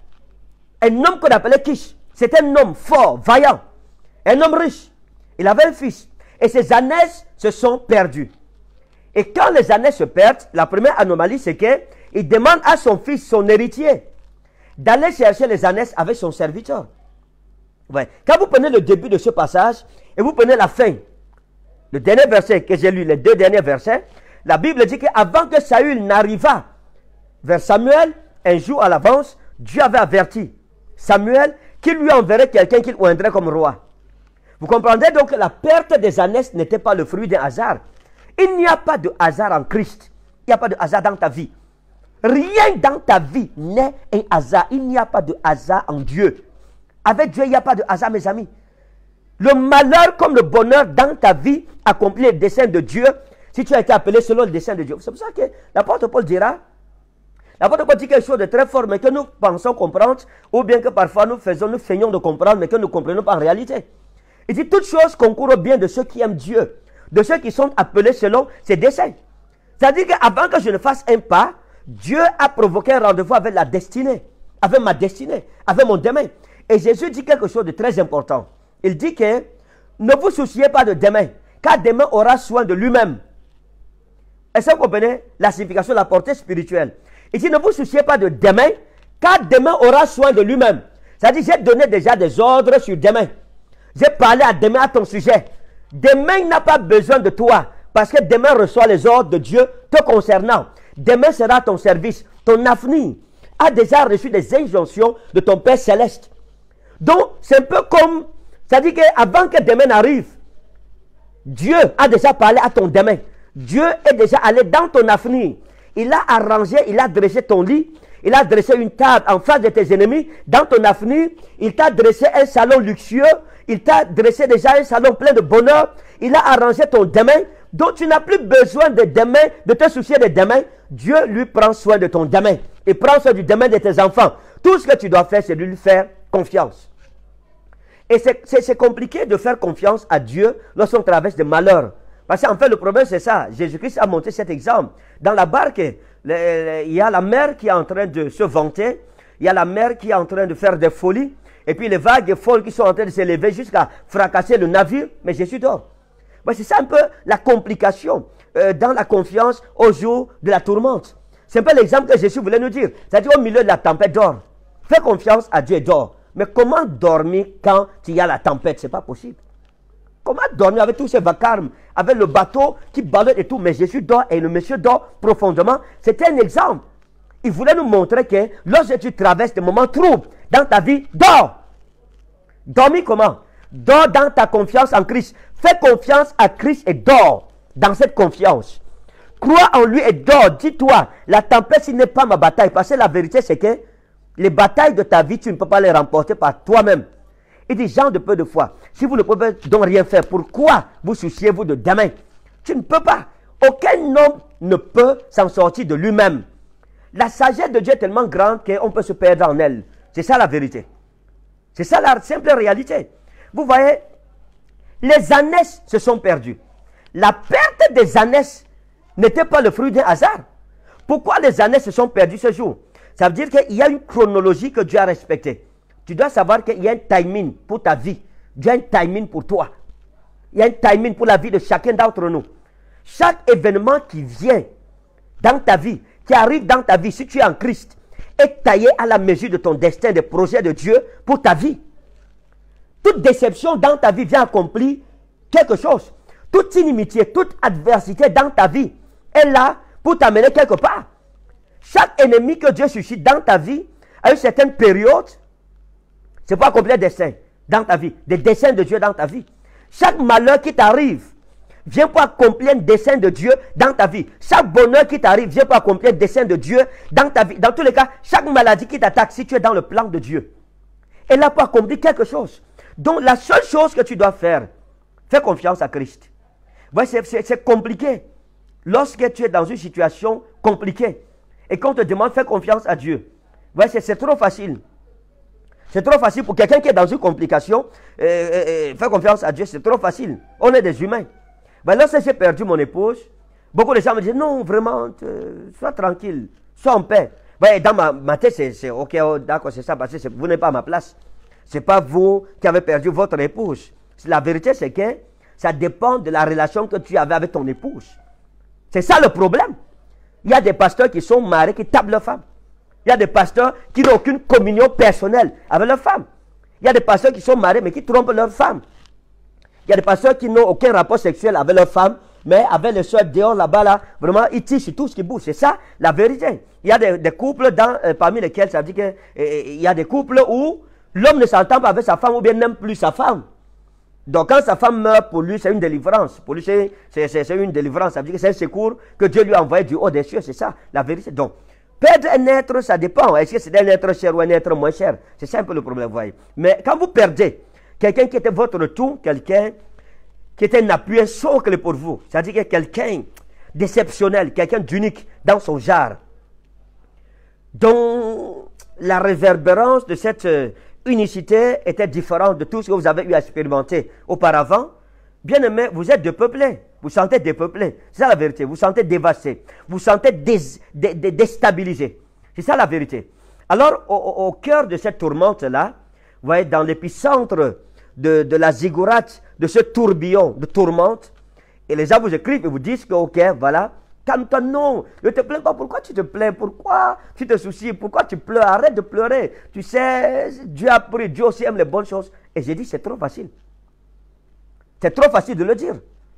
[SPEAKER 1] un homme qu'on appelait Kish. C'était un homme fort, vaillant, un homme riche. Il avait un fils. Et ses ânesses se sont perdues. Et quand les ânesses se perdent, la première anomalie, c'est qu'il demande à son fils, son héritier, d'aller chercher les ânesses avec son serviteur. Ouais. Quand vous prenez le début de ce passage et vous prenez la fin, le dernier verset que j'ai lu, les deux derniers versets, la Bible dit qu'avant que Saül n'arrivât vers Samuel, un jour à l'avance, Dieu avait averti Samuel qu'il lui enverrait quelqu'un qu'il oindrait comme roi. Vous comprendrez donc que la perte des ânesses n'était pas le fruit d'un hasard. Il n'y a pas de hasard en Christ. Il n'y a pas de hasard dans ta vie. Rien dans ta vie n'est un hasard. Il n'y a pas de hasard en Dieu. Avec Dieu, il n'y a pas de hasard, mes amis. Le malheur comme le bonheur dans ta vie accomplit le dessein de Dieu si tu as été appelé selon le dessein de Dieu. C'est pour ça que l'apôtre Paul dira, l'apôtre Paul dit quelque chose de très fort, mais que nous pensons comprendre, ou bien que parfois nous faisons, nous feignons de comprendre, mais que nous ne comprenons pas en réalité. Il dit, toutes choses concourent au bien de ceux qui aiment Dieu, de ceux qui sont appelés selon ses desseins. C'est-à-dire qu'avant que je ne fasse un pas, Dieu a provoqué un rendez-vous avec la destinée, avec ma destinée, avec mon demain. Et Jésus dit quelque chose de très important. Il dit que ne vous souciez pas de demain, car demain aura soin de lui-même. Est-ce que vous comprenez la signification de la portée spirituelle? Il dit ne vous souciez pas de demain, car demain aura soin de lui-même. C'est-à-dire j'ai donné déjà des ordres sur demain. J'ai parlé à demain à ton sujet. Demain n'a pas besoin de toi, parce que demain reçoit les ordres de Dieu te concernant. Demain sera ton service. Ton avenir a déjà reçu des injonctions de ton Père Céleste. Donc, c'est un peu comme, c'est-à-dire qu'avant que demain arrive, Dieu a déjà parlé à ton demain. Dieu est déjà allé dans ton avenir. Il a arrangé, il a dressé ton lit, il a dressé une table en face de tes ennemis. Dans ton avenir, il t'a dressé un salon luxueux, il t'a dressé déjà un salon plein de bonheur, il a arrangé ton demain. Donc, tu n'as plus besoin de demain, de te soucier de demain. Dieu lui prend soin de ton demain. Il prend soin du demain de tes enfants. Tout ce que tu dois faire, c'est de lui faire confiance. Et c'est compliqué de faire confiance à Dieu lorsqu'on traverse des malheurs. Parce qu'en fait, le problème, c'est ça. Jésus-Christ a montré cet exemple. Dans la barque, le, le, il y a la mer qui est en train de se vanter. Il y a la mer qui est en train de faire des folies. Et puis les vagues folles qui sont en train de s'élever jusqu'à fracasser le navire. Mais Jésus dort. C'est ça un peu la complication euh, dans la confiance au jour de la tourmente. C'est un peu l'exemple que Jésus voulait nous dire. C'est-à-dire au milieu de la tempête, dors. Fais confiance à Dieu et dors. Mais comment dormir quand il y a la tempête? Ce n'est pas possible. Comment dormir avec tous ces vacarmes, avec le bateau qui ballonne et tout? Mais Jésus dort et le monsieur dort profondément. C'était un exemple. Il voulait nous montrer que lorsque tu traverses des moments troubles dans ta vie, dors. Dormir comment? Dors dans ta confiance en Christ. Fais confiance à Christ et dors dans cette confiance. Crois en lui et dors. Dis-toi, la tempête, ce n'est pas ma bataille. Parce que la vérité, c'est que les batailles de ta vie, tu ne peux pas les remporter par toi-même. Il dit, gens de peu de foi, si vous ne pouvez donc rien faire, pourquoi vous souciez-vous de demain? Tu ne peux pas. Aucun homme ne peut s'en sortir de lui-même. La sagesse de Dieu est tellement grande qu'on peut se perdre en elle. C'est ça la vérité. C'est ça la simple réalité. Vous voyez, Les ânesses se sont perdues. La perte des ânesses n'était pas le fruit d'un hasard. Pourquoi les ânesses se sont perdues ce jour? Ça veut dire qu'il y a une chronologie que Dieu a respectée. Tu dois savoir qu'il y a un timing pour ta vie. Dieu a un timing pour toi. Il y a un timing pour la vie de chacun d'entre nous. Chaque événement qui vient dans ta vie, qui arrive dans ta vie, si tu es en Christ, est taillé à la mesure de ton destin, des projets de Dieu pour ta vie. Toute déception dans ta vie vient accomplir quelque chose. Toute inimitié, toute adversité dans ta vie est là pour t'amener quelque part. Chaque ennemi que Dieu suscite dans ta vie, à une certaine période, c'est pour accomplir des desseins dans ta vie, des desseins de Dieu dans ta vie. Chaque malheur qui t'arrive vient pour accomplir un dessein de Dieu dans ta vie. Chaque bonheur qui t'arrive vient pour accomplir un dessein de Dieu dans ta vie. Dans tous les cas, chaque maladie qui t'attaque, si tu es dans le plan de Dieu, elle a pour accomplir quelque chose. Donc la seule chose que tu dois faire, fais confiance à Christ. Ouais, c'est compliqué. Lorsque tu es dans une situation compliquée et qu'on te demande de faire confiance à Dieu, ouais, c'est trop facile. C'est trop facile pour quelqu'un qui est dans une complication. Euh, euh, euh, faire confiance à Dieu, c'est trop facile. On est des humains. Ben, lorsque j'ai perdu mon épouse, beaucoup de gens me disent, non, vraiment, te, sois tranquille, sois en paix. Ben, dans ma, ma tête, c'est ok, oh, d'accord, c'est ça, parce que vous n'êtes pas à ma place. Ce n'est pas vous qui avez perdu votre épouse. La vérité, c'est que ça dépend de la relation que tu avais avec ton épouse. C'est ça le problème. Il y a des pasteurs qui sont mariés, qui tapent leur femme. Il y a des pasteurs qui n'ont aucune communion personnelle avec leur femme. Il y a des pasteurs qui sont mariés, mais qui trompent leur femme. Il y a des pasteurs qui n'ont aucun rapport sexuel avec leur femme, mais avec les soeurs dehors là-bas, là, vraiment, ils tirent sur tout ce qui bouge. C'est ça, la vérité. Il y a des, des couples dans, euh, parmi lesquels ça dit qu'il euh, y a des couples où l'homme ne s'entend pas avec sa femme ou bien n'aime plus sa femme. Donc quand sa femme meurt, pour lui, c'est une délivrance. Pour lui, c'est une délivrance. Ça veut dire que c'est un secours que Dieu lui a envoyé du haut des cieux. C'est ça, la vérité. Donc, perdre un être, ça dépend. Est-ce que c'est un être cher ou un être moins cher? C'est ça un peu le problème, vous voyez. Mais quand vous perdez quelqu'un qui était votre tout, quelqu'un qui était un appui, un socle pour vous, c'est-à-dire que quelqu'un d'exceptionnel, quelqu'un d'unique dans son genre, dont la réverbérance de cette unicité était différente de tout ce que vous avez eu à expérimenter auparavant, bien aimé, vous êtes dépeuplé. Vous sentez dépeuplé. C'est ça la vérité. Vous sentez dévasté. Vous sentez dés, dé, dé, déstabilisé. C'est ça la vérité. Alors, au, au, au cœur de cette tourmente-là, vous voyez, dans l'épicentre de, de la ziggourate, de ce tourbillon de tourmente, et les gens vous écrivent et vous disent que, ok, voilà, calme-toi, non, ne te plains pas. Pourquoi tu te plains? Pourquoi tu te soucies? Pourquoi tu pleures? Arrête de pleurer. Tu sais, Dieu a pris, Dieu aussi aime les bonnes choses. Et j'ai dit, c'est trop facile. C'est trop facile de le dire.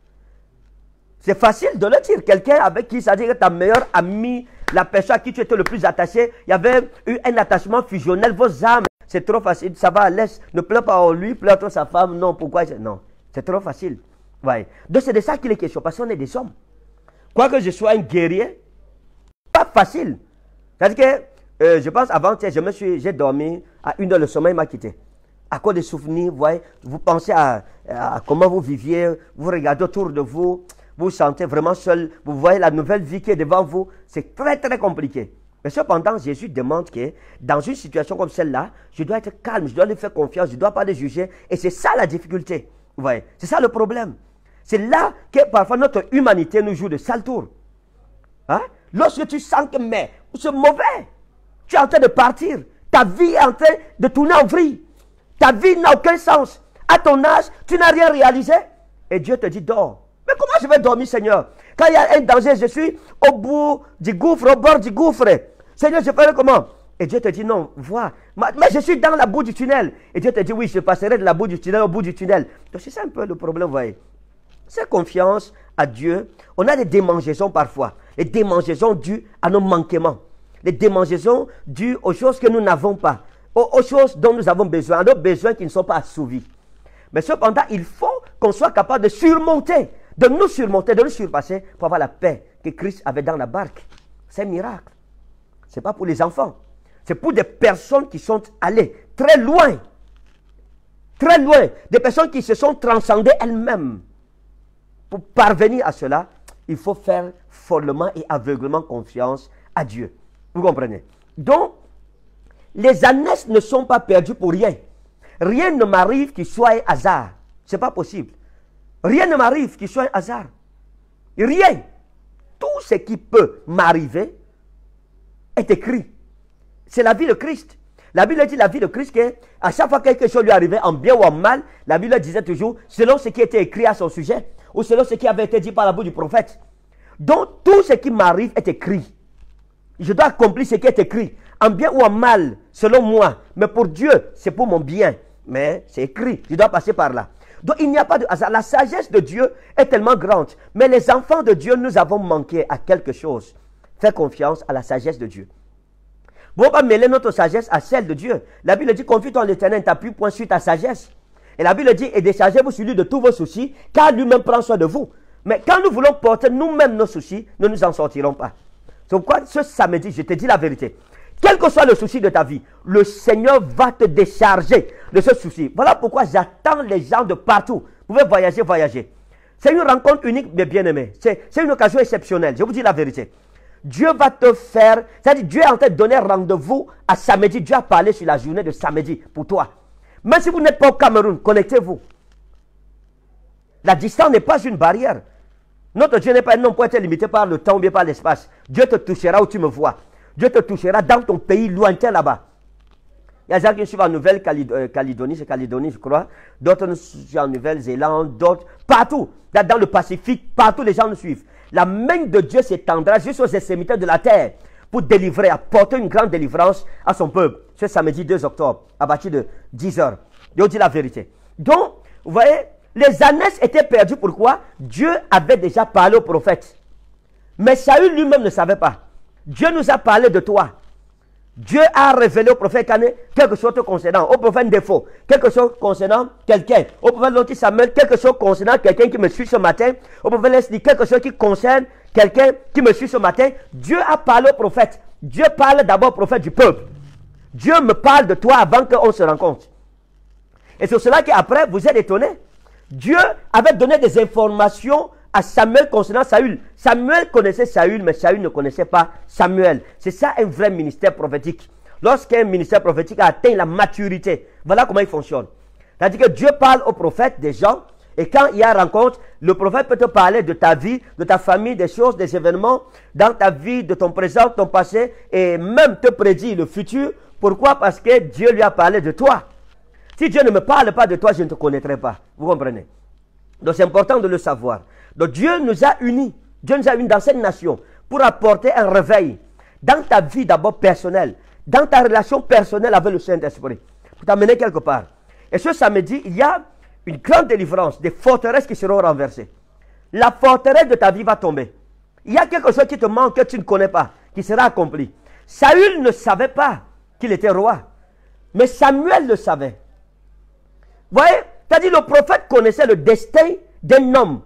[SPEAKER 1] C'est facile de le dire. Quelqu'un avec qui, c'est-à-dire ta meilleure amie, la personne à qui tu étais le plus attaché, il y avait eu un attachement fusionnel, vos âmes. C'est trop facile, ça va, laisse, ne pleure pas en lui, pleure toi sa femme, non, pourquoi? Non, c'est trop facile. Ouais. Donc c'est de ça qu'il est question, parce qu'on est des hommes. Quoique je sois un guerrier, pas facile. C'est-à-dire que, euh, je pense, avant, je me suis, j'ai dormi, à une heure, le sommeil m'a quitté. À cause des souvenirs, vous voyez, vous pensez à, à comment vous viviez, vous regardez autour de vous, vous vous sentez vraiment seul, vous voyez la nouvelle vie qui est devant vous, c'est très très compliqué. Mais cependant, Jésus demande que dans une situation comme celle-là, je dois être calme, je dois lui faire confiance, je ne dois pas les juger. Et c'est ça la difficulté. Vous voyez, c'est ça le problème. C'est là que parfois notre humanité nous joue de sales tours. Hein? Lorsque tu sens que mais c'est mauvais, tu es en train de partir, ta vie est en train de tourner en vrille, ta vie n'a aucun sens. À ton âge, tu n'as rien réalisé. Et Dieu te dit, dors. Mais comment je vais dormir, Seigneur? Quand il y a un danger, je suis au bout du gouffre, au bord du gouffre. Seigneur, je ferai comment? Et Dieu te dit, non, vois. Mais je suis dans la boue du tunnel. Et Dieu te dit, oui, je passerai de la boue du tunnel au bout du tunnel. Donc c'est ça un peu le problème, vous voyez. C'est confiance à Dieu. On a des démangeaisons parfois. Les démangeaisons dues à nos manquements. Les démangeaisons dues aux choses que nous n'avons pas. Aux, aux choses dont nous avons besoin. À nos besoins qui ne sont pas assouvis. Mais cependant, il faut qu'on soit capable de surmonter, de nous surmonter, de nous surpasser pour avoir la paix que Christ avait dans la barque. C'est un miracle. Ce n'est pas pour les enfants. C'est pour des personnes qui sont allées très loin. Très loin. Des personnes qui se sont transcendées elles-mêmes. Pour parvenir à cela, il faut faire follement et aveuglement confiance à Dieu. Vous comprenez? Donc, les ânesses ne sont pas perdues pour rien. Rien ne m'arrive qui soit un hasard. Ce n'est pas possible. Rien ne m'arrive qui soit un hasard. Rien. Tout ce qui peut m'arriver est écrit. C'est la vie de Christ. La Bible dit la vie de Christ qu'à chaque fois que quelque chose lui arrivait en bien ou en mal, la Bible disait toujours selon ce qui était écrit à son sujet ou selon ce qui avait été dit par la bouche du prophète. Donc tout ce qui m'arrive est écrit. Je dois accomplir ce qui est écrit, en bien ou en mal, selon moi. Mais pour Dieu, c'est pour mon bien. Mais c'est écrit, je dois passer par là. Donc il n'y a pas de hasard. La sagesse de Dieu est tellement grande. Mais les enfants de Dieu, nous avons manqué à quelque chose. Fais confiance à la sagesse de Dieu. Vous ne pouvez pas mêler notre sagesse à celle de Dieu. La Bible dit, confie-toi en l'Éternel, t'appuie point sur ta sagesse. Et la Bible dit, et déchargez-vous sur lui de tous vos soucis, car lui-même prend soin de vous. Mais quand nous voulons porter nous-mêmes nos soucis, nous ne nous en sortirons pas. C'est pourquoi ce samedi, je te dis la vérité. Quel que soit le souci de ta vie, le Seigneur va te décharger de ce souci. Voilà pourquoi j'attends les gens de partout. Vous pouvez voyager, voyager. C'est une rencontre unique, mes bien-aimés. C'est une occasion exceptionnelle. Je vous dis la vérité. Dieu va te faire, c'est-à-dire Dieu est en train de donner rendez-vous à samedi. Dieu a parlé sur la journée de samedi pour toi. Même si vous n'êtes pas au Cameroun, connectez-vous. La distance n'est pas une barrière. Notre Dieu n'est pas un homme pour être limité par le temps ou bien par l'espace. Dieu te touchera où tu me vois. Dieu te touchera dans ton pays lointain là-bas. Il y a des gens qui suivent en Nouvelle-Calédonie, c'est Calédonie je crois. D'autres nous suivent en Nouvelle-Zélande, d'autres partout. Dans le Pacifique, partout les gens nous suivent. La main de Dieu s'étendra jusqu'aux extrémités de la terre pour délivrer, apporter une grande délivrance à son peuple. Ce samedi deux octobre, à partir de dix heures. Je vous dis la vérité. Donc, vous voyez, les ânesses étaient perdues. Pourquoi? Dieu avait déjà parlé au prophète. Mais Saül lui-même ne savait pas. Dieu nous a parlé de toi. Dieu a révélé au prophète Cané quelque chose concernant, au prophète Défaut, quelque chose concernant quelqu'un, au prophète Loti Samuel, quelque chose concernant quelqu'un qui me suit ce matin, au prophète Leslie, quelque chose qui concerne quelqu'un qui me suit ce matin. Dieu a parlé au prophète. Dieu parle d'abord au prophète du peuple. Dieu me parle de toi avant qu'on se rencontre. Et c'est cela qu'après, vous êtes étonnés. Dieu avait donné des informations à Samuel concernant Saül. Samuel connaissait Saül, mais Saül ne connaissait pas Samuel. C'est ça un vrai ministère prophétique. Lorsqu'un ministère prophétique a atteint la maturité, voilà comment il fonctionne. C'est-à-dire que Dieu parle aux prophètes, des gens, et quand il y a rencontre, le prophète peut te parler de ta vie, de ta famille, des choses, des événements, dans ta vie, de ton présent, ton passé, et même te prédire le futur. Pourquoi? Parce que Dieu lui a parlé de toi. Si Dieu ne me parle pas de toi, je ne te connaîtrai pas. Vous comprenez? Donc c'est important de le savoir. Donc Dieu nous a unis. Dieu nous a unis dans cette nation pour apporter un réveil dans ta vie d'abord personnelle, dans ta relation personnelle avec le Saint-Esprit, pour t'amener quelque part. Et ce samedi, il y a une grande délivrance, des forteresses qui seront renversées. La forteresse de ta vie va tomber. Il y a quelque chose qui te manque que tu ne connais pas, qui sera accompli. Saül ne savait pas qu'il était roi, mais Samuel le savait. Vous voyez, c'est-à-dire le prophète connaissait le destin d'un homme,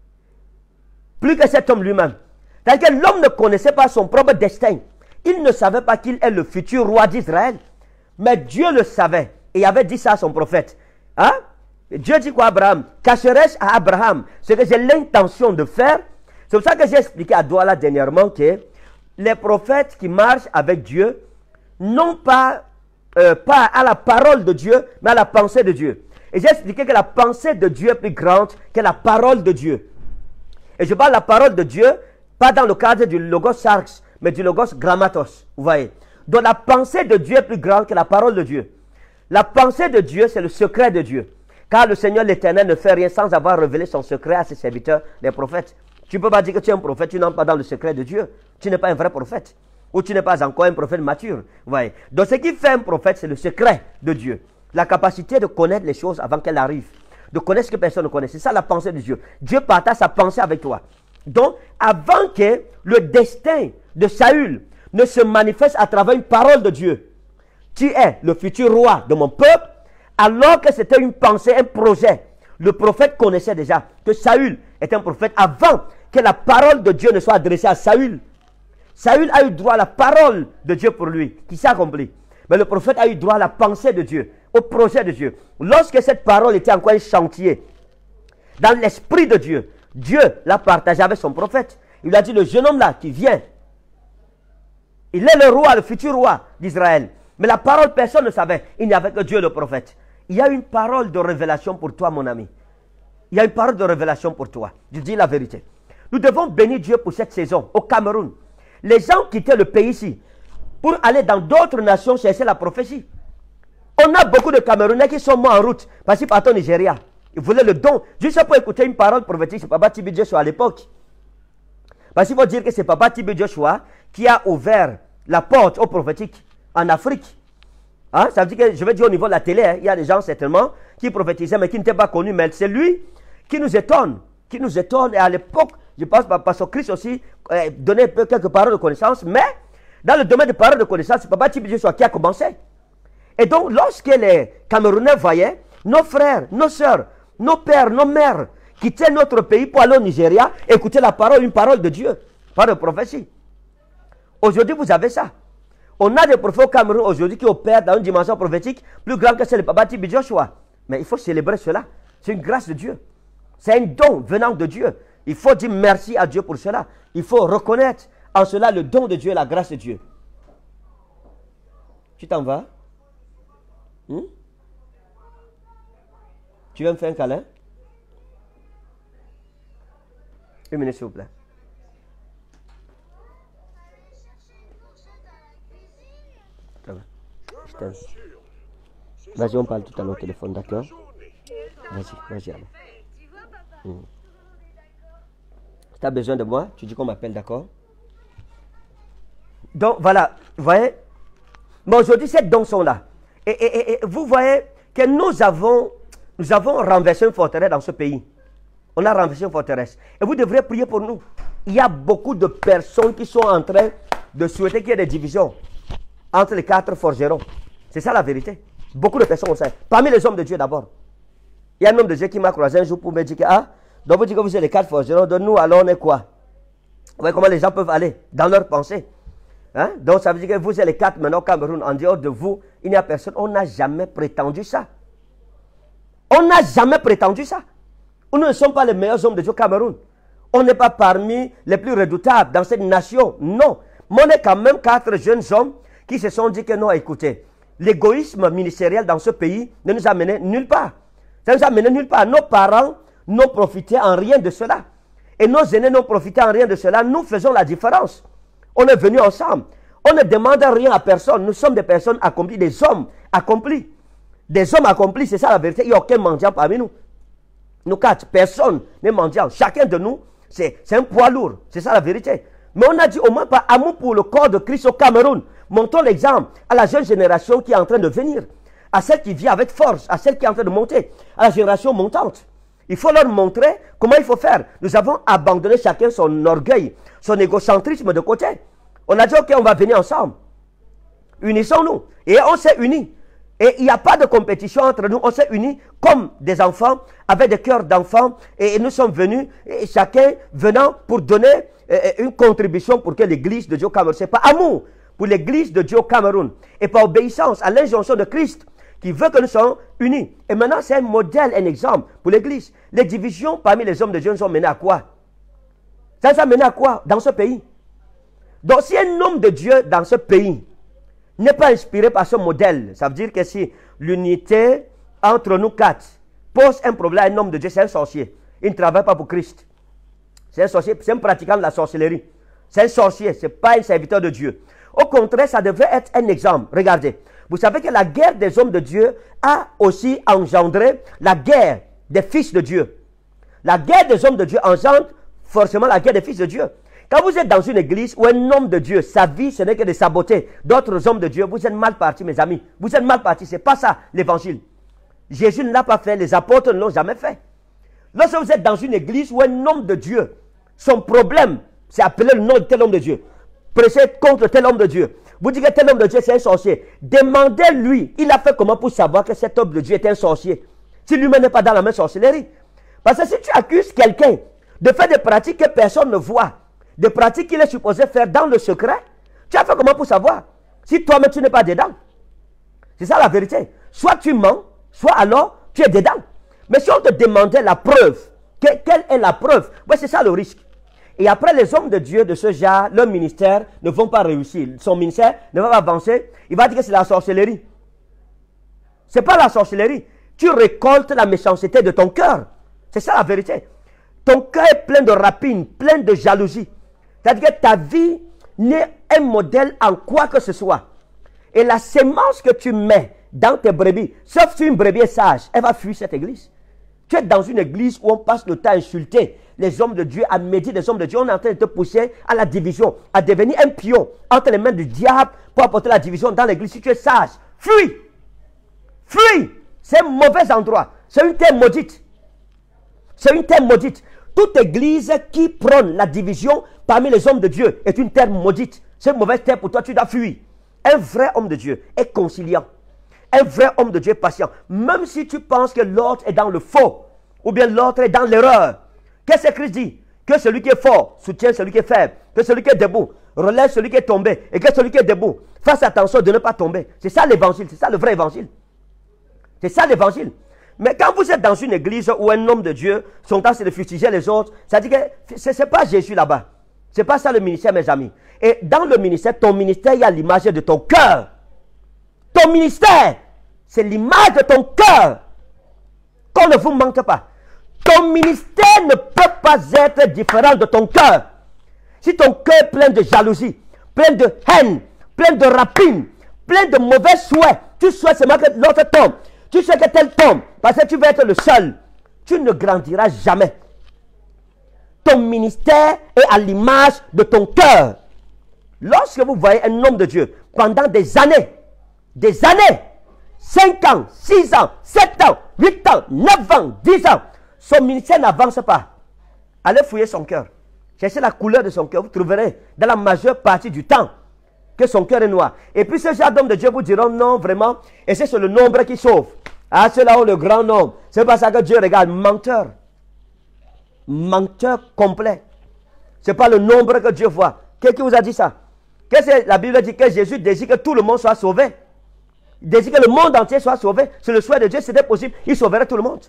[SPEAKER 1] plus que cet homme lui-même. C'est-à-dire que l'homme ne connaissait pas son propre destin. Il ne savait pas qu'il est le futur roi d'Israël. Mais Dieu le savait. Et il avait dit ça à son prophète. Hein? Dieu dit quoi à Abraham? Cacherai-je à Abraham ce que j'ai l'intention de faire? C'est pour ça que j'ai expliqué à Douala dernièrement que les prophètes qui marchent avec Dieu n'ont pas, euh, pas à la parole de Dieu, mais à la pensée de Dieu. Et j'ai expliqué que la pensée de Dieu est plus grande que la parole de Dieu. Et je parle de la parole de Dieu, pas dans le cadre du logos sarx, mais du logos grammatos. Vous voyez? Donc la pensée de Dieu est plus grande que la parole de Dieu. La pensée de Dieu, c'est le secret de Dieu. Car le Seigneur l'Éternel ne fait rien sans avoir révélé son secret à ses serviteurs, les prophètes. Tu ne peux pas dire que tu es un prophète, tu n'entres pas dans le secret de Dieu. Tu n'es pas un vrai prophète. Ou tu n'es pas encore un prophète mature. Vous voyez? Donc ce qui fait un prophète, c'est le secret de Dieu. La capacité de connaître les choses avant qu'elles arrivent. De connaître ce que personne ne connaît. C'est ça la pensée de Dieu. Dieu partage sa pensée avec toi. Donc, avant que le destin de Saül ne se manifeste à travers une parole de Dieu, tu es le futur roi de mon peuple, alors que c'était une pensée, un projet. Le prophète connaissait déjà que Saül est un prophète avant que la parole de Dieu ne soit adressée à Saül. Saül a eu droit à la parole de Dieu pour lui, qui s'est accomplie. Mais le prophète a eu droit à la pensée de Dieu, au projet de Dieu. Lorsque cette parole était encore un chantier, dans l'esprit de Dieu, Dieu l'a partagé avec son prophète. Il lui a dit, le jeune homme là qui vient, il est le roi, le futur roi d'Israël. Mais la parole, personne ne savait. Il n'y avait que Dieu le prophète. Il y a une parole de révélation pour toi, mon ami. il y a une parole de révélation pour toi. Je dis la vérité. Nous devons bénir Dieu pour cette saison au Cameroun. Les gens quittaient le pays ici pour aller dans d'autres nations chercher la prophétie. On a beaucoup de Camerounais qui sont morts en route parce qu'ils partent au Nigeria. Ils voulaient le don. Juste pour écouter une parole prophétique, c'est Papa Tibi Joshua à l'époque. Parce qu'il faut dire que c'est Papa Tibi Joshua qui a ouvert la porte au prophétique en Afrique. Hein? Ça veut dire que, je vais dire au niveau de la télé, hein, il y a des gens certainement qui prophétisaient mais qui n'étaient pas connus. Mais c'est lui qui nous étonne. Qui nous étonne. Et à l'époque, je pense que Pasteur Christ aussi euh, donnait quelques paroles de connaissance. Mais dans le domaine des paroles de connaissance, c'est Papa Tibi Joshua qui a commencé. Et donc, lorsque les Camerounais voyaient nos frères, nos soeurs, nos pères, nos mères quitter notre pays pour aller au Nigeria, écouter la parole, une parole de Dieu, par de prophétie. Aujourd'hui, vous avez ça. On a des prophètes au Cameroun aujourd'hui qui opèrent dans une dimension prophétique plus grande que celle de Papa Tibi Joshua. Mais il faut célébrer cela. C'est une grâce de Dieu. C'est un don venant de Dieu. Il faut dire merci à Dieu pour cela. Il faut reconnaître en cela le don de Dieu et la grâce de Dieu. Tu t'en vas? Hmm? Tu veux me faire un câlin? Une minute, s'il vous plaît. Ça va. Je t'aime. Vas-y, on parle tout à l'heure au téléphone, d'accord? Vas-y, vas-y alors. Hmm. Si tu as besoin de moi, tu dis qu'on m'appelle, d'accord? Donc, voilà, vous voyez? Mais aujourd'hui, ces dons sont là. Et, et, et, et vous voyez que nous avons, nous avons renversé une forteresse dans ce pays. On a renversé une forteresse. Et vous devrez prier pour nous. Il y a beaucoup de personnes qui sont en train de souhaiter qu'il y ait des divisions entre les quatre forgerons. C'est ça la vérité. Beaucoup de personnes ont ça. Parmi les hommes de Dieu d'abord. Il y a un homme de Dieu qui m'a croisé un jour pour me dire que, ah, donc vous dites que vous êtes les quatre forgerons, de nous alors on est quoi? Vous voyez comment les gens peuvent aller dans leurs pensées. Hein? Donc ça veut dire que vous êtes les quatre maintenant au Cameroun. En dehors de vous, il n'y a personne. On n'a jamais prétendu ça. On n'a jamais prétendu ça. Nous ne sommes pas les meilleurs hommes de Dieu au Cameroun. On n'est pas parmi les plus redoutables dans cette nation. Non. Mais on est quand même quatre jeunes hommes qui se sont dit que non, écoutez, l'égoïsme ministériel dans ce pays ne nous a mené nulle part. Ça ne nous a mené nulle part. Nos parents n'ont profité en rien de cela. Et nos aînés n'ont profité en rien de cela. Nous faisons la différence. On est venus ensemble. On ne demande rien à personne. Nous sommes des personnes accomplies, des hommes accomplis. Des hommes accomplis, c'est ça la vérité. Il n'y a aucun mendiant parmi nous. Nous quatre, personne n'est mendiant. Chacun de nous, c'est un poids lourd. C'est ça la vérité. Mais on a dit au moins par amour pour le corps de Christ au Cameroun. Montons l'exemple à la jeune génération qui est en train de venir. À celle qui vit avec force. À celle qui est en train de monter. À la génération montante. Il faut leur montrer comment il faut faire. Nous avons abandonné chacun son orgueil, son égocentrisme de côté. On a dit, ok, on va venir ensemble. Unissons-nous. Et on s'est unis. Et il n'y a pas de compétition entre nous. On s'est unis comme des enfants, avec des cœurs d'enfants. Et nous sommes venus, et chacun venant pour donner une contribution pour que l'église de Dieu au Cameroun. C'est par amour pour l'église de Dieu au Cameroun. Et par obéissance à l'injonction de Christ qui veut que nous soyons unis. Et maintenant, c'est un modèle, un exemple pour l'église. Les divisions parmi les hommes de Dieu nous ont mené à quoi? Ça nous a mené à quoi dans ce pays? Donc, si un homme de Dieu dans ce pays n'est pas inspiré par ce modèle, ça veut dire que si l'unité entre nous quatre pose un problème à un homme de Dieu, c'est un sorcier. Il ne travaille pas pour Christ. C'est un sorcier, c'est un pratiquant de la sorcellerie. C'est un sorcier, ce n'est pas un serviteur de Dieu. Au contraire, ça devrait être un exemple. Regardez, vous savez que la guerre des hommes de Dieu a aussi engendré la guerre des fils de Dieu. La guerre des hommes de Dieu engendre forcément la guerre des fils de Dieu. Quand vous êtes dans une église où un homme de Dieu, sa vie, ce n'est que de saboter d'autres hommes de Dieu, vous êtes mal partis, mes amis. Vous êtes mal partis. Ce n'est pas ça, l'évangile. Jésus ne l'a pas fait, les apôtres ne l'ont jamais fait. Lorsque vous êtes dans une église où un homme de Dieu, son problème, c'est appeler le nom de tel homme de Dieu. Prêcher contre tel homme de Dieu. Vous dites que tel homme de Dieu, c'est un sorcier. Demandez-lui, il a fait comment pour savoir que cet homme de Dieu est un sorcier? Si lui-même n'est pas dans la même sorcellerie. Parce que si tu accuses quelqu'un de faire des pratiques que personne ne voit, des pratiques qu'il est supposé faire dans le secret, tu as fait comment pour savoir? Si toi-même tu n'es pas dedans. C'est ça la vérité. Soit tu mens, soit alors tu es dedans. Mais si on te demandait la preuve, que, quelle est la preuve? Ouais, c'est ça le risque. Et après, les hommes de Dieu de ce genre, leur ministère ne vont pas réussir. Son ministère ne va pas avancer. Il va dire que c'est la sorcellerie. Ce n'est pas la sorcellerie. Tu récoltes la méchanceté de ton cœur. C'est ça la vérité. Ton cœur est plein de rapines, plein de jalousie. C'est-à-dire que ta vie n'est un modèle en quoi que ce soit. Et la sémence que tu mets dans tes brebis, sauf si une brebis est sage, elle va fuir cette église. Tu es dans une église où on passe le temps à insulter les hommes de Dieu, à médire les hommes de Dieu. On est en train de te pousser à la division, à devenir un pion entre les mains du diable pour apporter la division dans l'église. Si tu es sage, fuis. Fuis. C'est un mauvais endroit. C'est une terre maudite. C'est une terre maudite. Toute église qui prône la division parmi les hommes de Dieu est une terre maudite. C'est une mauvaise terre pour toi, tu dois fuir. Un vrai homme de Dieu est conciliant. Un vrai homme de Dieu est patient. Même si tu penses que l'autre est dans le faux, ou bien l'autre est dans l'erreur. Qu'est-ce que Christ dit? Que celui qui est fort soutient celui qui est faible. Que celui qui est debout relève celui qui est tombé. Et que celui qui est debout fasse attention de ne pas tomber. C'est ça l'évangile. C'est ça le vrai évangile. C'est ça l'évangile. Mais quand vous êtes dans une église où un homme de Dieu sont en train de fustiger les autres, ça dit que ce n'est pas Jésus là-bas. Ce n'est pas ça le ministère, mes amis. Et dans le ministère, ton ministère, il y a l'image de ton cœur. Ton ministère, c'est l'image de ton cœur. Qu'on ne vous manque pas. Ton ministère ne peut pas être différent de ton cœur. Si ton cœur est plein de jalousie, plein de haine, plein de rapine, plein de mauvais souhaits, tu souhaites seulement que l'autre tombe. Tu sais que tel tombe parce que tu veux être le seul. Tu ne grandiras jamais. Ton ministère est à l'image de ton cœur. Lorsque vous voyez un homme de Dieu pendant des années, des années, cinq ans, six ans, sept ans, huit ans, neuf ans, dix ans, son ministère n'avance pas. Allez fouiller son cœur. Cherchez la couleur de son cœur. Vous trouverez dans la majeure partie du temps que son cœur est noir. Et puis ces gens d'hommes de Dieu vous diront non, vraiment, et c'est sur le nombre qui sauve. Ah, ceux-là ont le grand nombre. C'est pas ça que Dieu regarde. Menteur. Menteur complet. C'est pas le nombre que Dieu voit. Qu'est-ce qui vous a dit ça? Qu'est-ce que la Bible dit? Que Jésus désire que tout le monde soit sauvé. Il désire que le monde entier soit sauvé. C'est le souhait de Dieu, c'était possible. Il sauverait tout le monde.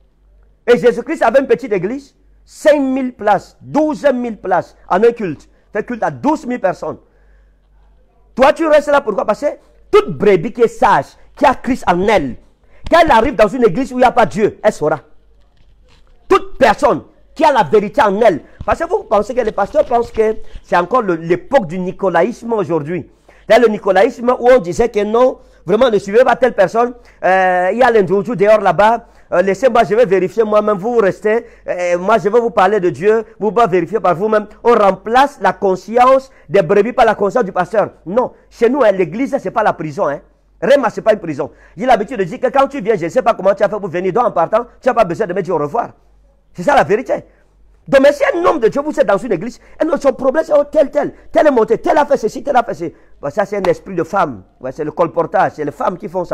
[SPEAKER 1] Et Jésus-Christ avait une petite église. cinq mille places, douze mille places en un culte. C'est un culte à douze mille personnes. Toi, tu restes là pourquoi? Parce que toute brebis qui est sage, qui a Christ en elle, quand elle arrive dans une église où il n'y a pas Dieu, elle saura. Toute personne qui a la vérité en elle. Parce que vous pensez que les pasteurs pensent que c'est encore l'époque du nicolaïsme aujourd'hui. C'est le nicolaïsme où on disait que non, vraiment ne suivez pas telle personne. Euh, il y a l'indoujou dehors là-bas. Euh, Laissez-moi, je vais vérifier moi-même. Vous restez. Euh, moi, je vais vous parler de Dieu. Vous pouvez vérifier par vous-même. On remplace la conscience des brebis par la conscience du pasteur. Non. Chez nous, hein, l'église, ce n'est pas la prison. Hein. Réma, ce n'est pas une prison. J'ai l'habitude de dire que quand tu viens, je ne sais pas comment tu as fait pour venir. Donc, en partant, tu n'as pas besoin de me dire au revoir. C'est ça la vérité. Donc, mais si un homme de Dieu, vous êtes dans une église, et non, son problème, c'est oh, tel, tel, tel est monté, tel a fait ceci, tel a fait ceci. Bon, ça, c'est un esprit de femme. Ouais, c'est le colportage, c'est les femmes qui font ça.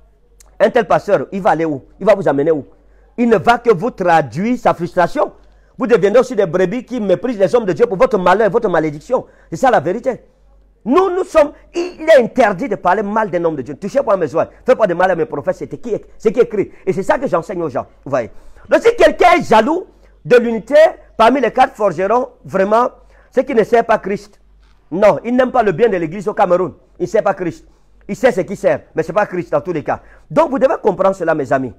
[SPEAKER 1] Un tel pasteur, il va aller où? Il va vous amener où? Il ne va que vous traduire sa frustration. Vous deviendrez aussi des brebis qui méprisent les hommes de Dieu pour votre malheur, votre malédiction. C'est ça la vérité. Nous, nous sommes, il est interdit de parler mal d'un homme de Dieu. Ne touchez pas à mes oreilles. Fais pas de mal à mes prophètes, c'est qui, c'est qui écrit. Et c'est ça que j'enseigne aux gens. Vous voyez. Donc si quelqu'un est jaloux de l'unité parmi les quatre forgerons, vraiment, c'est qu'il ne sert pas Christ. Non, il n'aime pas le bien de l'église au Cameroun. Il ne sert pas Christ. Il sait ce qui sert, mais ce n'est pas Christ dans tous les cas. Donc vous devez comprendre cela, mes amis.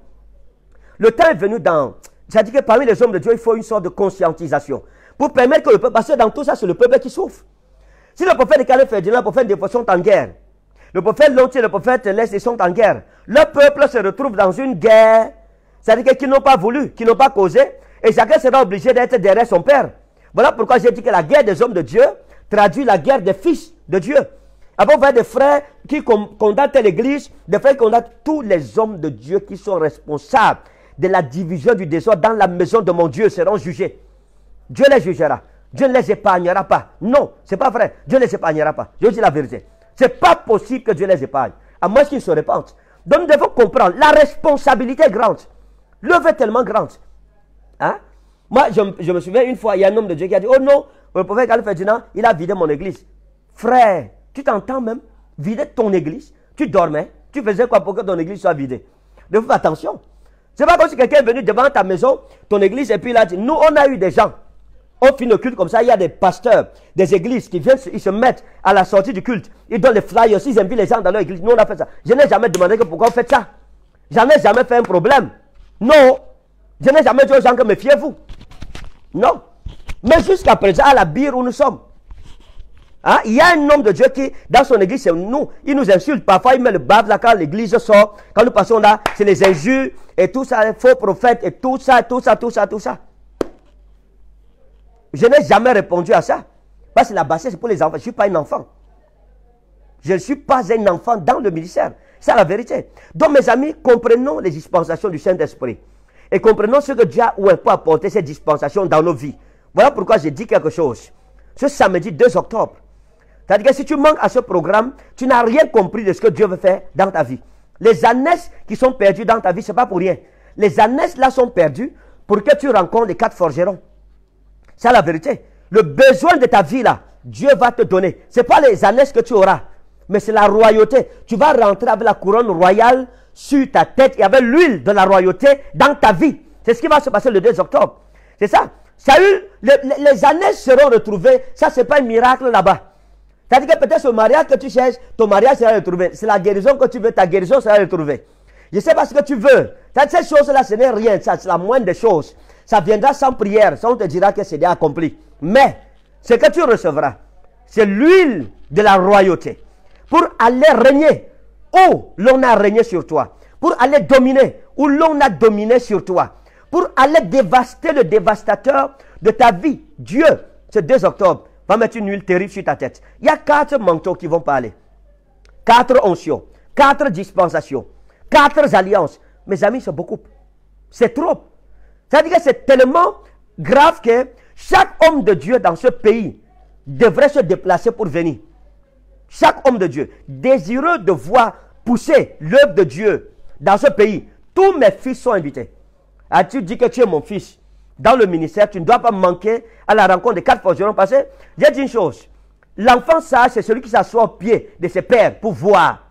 [SPEAKER 1] Le temps est venu dans... C'est-à-dire que parmi les hommes de Dieu, il faut une sorte de conscientisation. Pour permettre que le peuple... Parce que dans tout ça, c'est le peuple qui souffre. Si le prophète de Caleb Ferdinand, le prophète des sont en guerre, le prophète Lontier, le prophète Lès, ils sont en guerre. Le peuple se retrouve dans une guerre, c'est-à-dire qu'ils n'ont pas voulu, qu'ils n'ont pas causé, et chacun sera obligé d'être derrière son père. Voilà pourquoi j'ai dit que la guerre des hommes de Dieu traduit la guerre des fils de Dieu. Avant, vous voyez des frères qui condamnent l'église, des frères qui condamnent tous les hommes de Dieu qui sont responsables de la division du désordre dans la maison de mon Dieu seront jugés. Dieu les jugera. Dieu ne les épargnera pas. Non, ce n'est pas vrai. Dieu ne les épargnera pas. Je dis la vérité. Ce n'est pas possible que Dieu les épargne. À moins qu'ils se répandent. Donc nous devons comprendre. La responsabilité est grande. L'œuvre est tellement grande. Hein? Moi, je, je me souviens une fois, il y a un homme de Dieu qui a dit, oh non, le prophète Caleb Ferdinand, il a vidé mon église. Frère, tu t'entends même vider ton église? Tu dormais? Tu faisais quoi pour que ton église soit vidée? Donc fais attention. Ce n'est pas comme si quelqu'un est venu devant ta maison, ton église, et puis il a dit, nous on a eu des gens. On finit le culte comme ça, il y a des pasteurs, des églises qui viennent, ils se mettent à la sortie du culte. Ils donnent les flyers, ils invitent les gens dans leur église. Nous on a fait ça. Je n'ai jamais demandé que pourquoi on fait ça. J'en ai jamais fait un problème. Non. Je n'ai jamais dit aux gens que méfiez-vous. Non. Mais jusqu'à présent, à la bire où nous sommes, hein, il y a un homme de Dieu qui, dans son église, c'est nous. Il nous insulte. Parfois, il met le bave là quand l'église sort. Quand nous passons là, c'est les injures et tout ça, les faux prophètes et tout ça, tout ça, tout ça, tout ça. Je n'ai jamais répondu à ça. Parce que la bassesse, c'est pour les enfants. Je ne suis pas un enfant. Je ne suis pas un enfant dans le ministère. C'est la vérité. Donc, mes amis, comprenons les dispensations du Saint-Esprit. Et comprenons ce que Dieu a ou peut apporter ces dispensations dans nos vies. Voilà pourquoi j'ai dit quelque chose. Ce samedi deux octobre. C'est-à-dire que si tu manques à ce programme, tu n'as rien compris de ce que Dieu veut faire dans ta vie. Les années qui sont perdues dans ta vie, ce n'est pas pour rien. Les années là sont perdues pour que tu rencontres les quatre forgerons. C'est la vérité. Le besoin de ta vie là, Dieu va te donner. Ce n'est pas les années que tu auras, mais c'est la royauté. Tu vas rentrer avec la couronne royale sur ta tête et avec l'huile de la royauté dans ta vie. C'est ce qui va se passer le deux octobre. C'est ça. Saül, les, les, les années seront retrouvées. Ça, ce n'est pas un miracle là-bas. C'est-à-dire que peut-être ce mariage que tu cherches, ton mariage sera retrouvé. C'est la guérison que tu veux, ta guérison sera retrouvée. Je ne sais pas ce que tu veux. Cette chose-là, ce n'est rien. C'est la moindre des choses. Ça viendra sans prière. Ça, on te dira que c'est déjà accompli. Mais, ce que tu recevras, c'est l'huile de la royauté. Pour aller régner où l'on a régné sur toi. Pour aller dominer où l'on a dominé sur toi. Pour aller dévaster le dévastateur de ta vie. Dieu, ce deux octobre, va mettre une huile terrible sur ta tête. Il y a quatre manteaux qui vont parler. Quatre onctions. Quatre dispensations. Quatre alliances. Mes amis, c'est beaucoup. C'est trop. C'est-à-dire que c'est tellement grave que chaque homme de Dieu dans ce pays devrait se déplacer pour venir. Chaque homme de Dieu, désireux de voir pousser l'œuvre de Dieu dans ce pays, tous mes fils sont invités. As-tu dit que tu es mon fils dans le ministère, tu ne dois pas manquer à la rencontre des quatre forgerons. Parce que j'ai dit une chose, l'enfant sage, c'est celui qui s'assoit au pied de ses pères pour voir,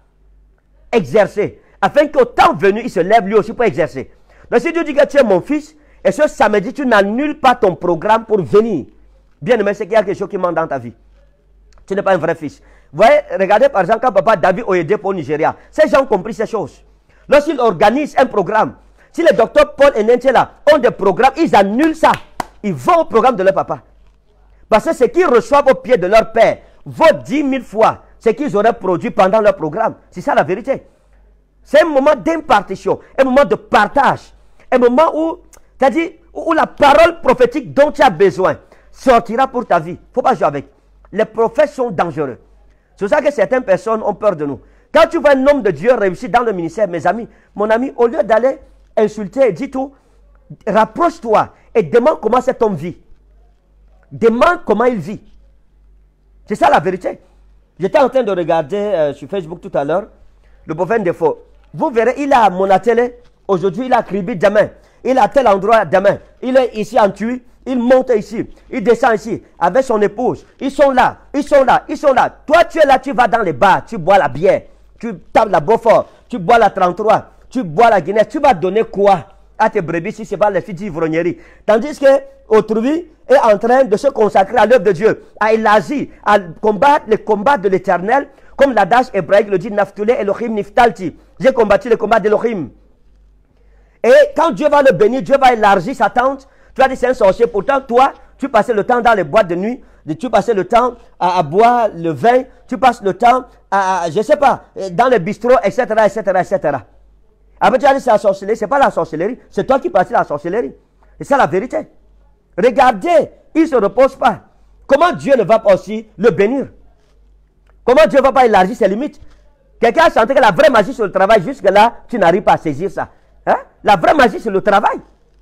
[SPEAKER 1] exercer, afin qu'au temps venu, il se lève lui aussi pour exercer. Donc si tu dis que tu es mon fils, et ce samedi, tu n'annules pas ton programme pour venir. Bien aimé, c'est qu'il y a quelque chose qui manque dans ta vie. Tu n'es pas un vrai fils. Vous voyez, regardez par exemple quand papa David Oyedé pour le Nigeria. Ces gens ont compris ces choses. Lorsqu'ils organisent un programme, si les docteurs Paul et Nentia là ont des programmes, ils annulent ça. Ils vont au programme de leur papa. Parce que ce qu'ils reçoivent au pied de leur père vaut dix mille fois ce qu'ils auraient produit pendant leur programme. C'est ça la vérité. C'est un moment d'impartition, un moment de partage, un moment où, c'est-à-dire, où la parole prophétique dont tu as besoin sortira pour ta vie. Il ne faut pas jouer avec. Les prophètes sont dangereux. C'est pour ça que certaines personnes ont peur de nous. Quand tu vois un homme de Dieu réussir dans le ministère, mes amis, mon ami, au lieu d'aller insulter et dire tout, rapproche-toi et demande comment cet homme vit. Demande comment il vit. C'est ça la vérité. J'étais en train de regarder euh, sur Facebook tout à l'heure le prophète des faux. Vous verrez, il a mon atelier. Aujourd'hui, il a Kribi demain. Il est à tel endroit demain. Il est ici en Tui. Il monte ici. Il descend ici avec son épouse. Ils sont là. Ils sont là. Ils sont là. Toi, tu es là. Tu vas dans les bars. Tu bois la bière. Tu tapes la Beaufort. Tu bois la trente-trois. Tu bois la Guinness. Tu vas donner quoi à tes brebis si ce n'est pas les filles d'ivrognerie? Tandis que autrui est en train de se consacrer à l'œuvre de Dieu, à élargir, à combattre les combats de l'éternel, comme l'adage hébraïque le dit, Naftule Elohim Niftalti. J'ai combattu les combats d'Elohim. Et quand Dieu va le bénir, Dieu va élargir sa tente. Tu vas dire c'est un sorcier. Pourtant, toi, tu passais le temps dans les boîtes de nuit, tu passais le temps à, à boire le vin, tu passes le temps à, à je ne sais pas, dans les bistrots, et cetera, et cetera, et cetera. Après, tu vas dire c'est la sorcellerie. Ce n'est pas la sorcellerie. C'est toi qui passes la sorcellerie. Et c'est la vérité. Regardez, il ne se repose pas. Comment Dieu ne va pas aussi le bénir? Comment Dieu ne va pas élargir ses limites? Quelqu'un a chanté que la vraie magie c'est le travail. Jusque-là, tu n'arrives pas à saisir ça. Hein? La vraie magie c'est le travail.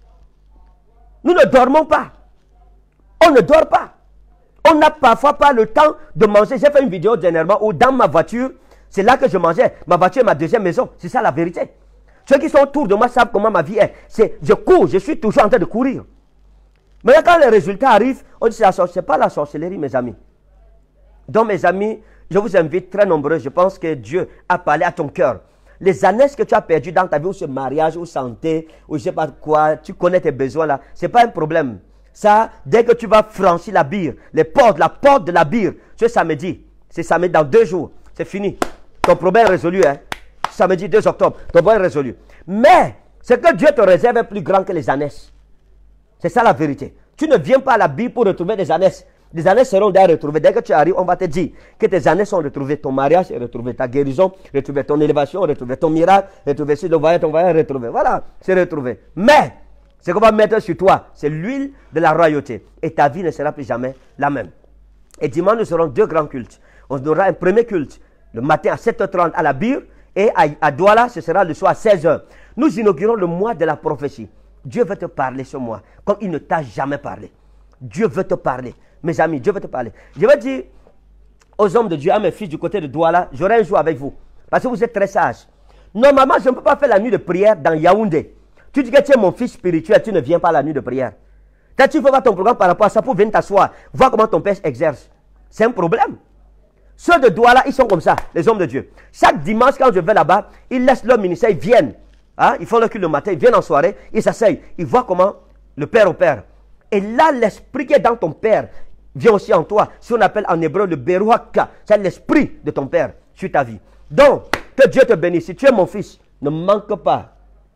[SPEAKER 1] Nous ne dormons pas. On ne dort pas. On n'a parfois pas le temps de manger. J'ai fait une vidéo dernièrement où dans ma voiture, c'est là que je mangeais. Ma voiture est ma deuxième maison. C'est ça la vérité. Ceux qui sont autour de moi savent comment ma vie est. C'est, je cours, je suis toujours en train de courir. Mais quand les résultats arrivent, on dit ce n'est pas la sorcellerie, mes amis. Donc, mes amis, je vous invite très nombreux. Je pense que Dieu a parlé à ton cœur. Les années que tu as perdues dans ta vie, ou ce mariage, ou santé, ou je ne sais pas quoi, tu connais tes besoins là, ce n'est pas un problème. Ça, dès que tu vas franchir la bire, les portes, la porte de la bire, ce samedi, c'est samedi dans deux jours, c'est fini. Ton problème est résolu, hein. Samedi deux octobre, ton problème est résolu. Mais, Ce que Dieu te réserve est plus grand que les ânesses. C'est ça la vérité. Tu ne viens pas à la Bible pour retrouver des ânesses. Les ânesses seront déjà retrouvées. Dès que tu arrives, on va te dire que tes ânesses sont retrouvées. Ton mariage est retrouvé, ta guérison, retrouvé ton élévation, retrouvé ton miracle, retrouvé sur le voyage, ton voyage, retrouvé. Voilà, c'est retrouvé. Mais, ce qu'on va mettre sur toi, c'est l'huile de la royauté. Et ta vie ne sera plus jamais la même. Et dimanche, nous serons deux grands cultes. On aura un premier culte le matin à sept heures trente à la Bire. Et à, à Douala, ce sera le soir à seize heures. Nous inaugurons le mois de la prophétie. Dieu veut te parler ce mois, comme il ne t'a jamais parlé. Dieu veut te parler. Mes amis, Dieu veut te parler. Je vais dire aux hommes de Dieu, à mes fils du côté de Douala, j'aurai un jour avec vous. Parce que vous êtes très sages. Normalement, je ne peux pas faire la nuit de prière dans Yaoundé. Tu dis que tu es mon fils spirituel, tu ne viens pas à la nuit de prière. Quand tu fais voir ton programme par rapport à ça pour venir t'asseoir, voir comment ton père exerce. C'est un problème. Ceux de Douala, ils sont comme ça, les hommes de Dieu. Chaque dimanche, quand je vais là-bas, ils laissent leur ministère, ils viennent. Hein, ils font le culte le matin, ils viennent en soirée, ils s'asseyent, ils voient comment le Père opère. Et là, l'esprit qui est dans ton Père vient aussi en toi. Ce qu'on appelle en hébreu le Beruaka. C'est l'esprit de ton Père sur ta vie. Donc, que Dieu te bénisse. Si tu es mon fils, ne manque pas.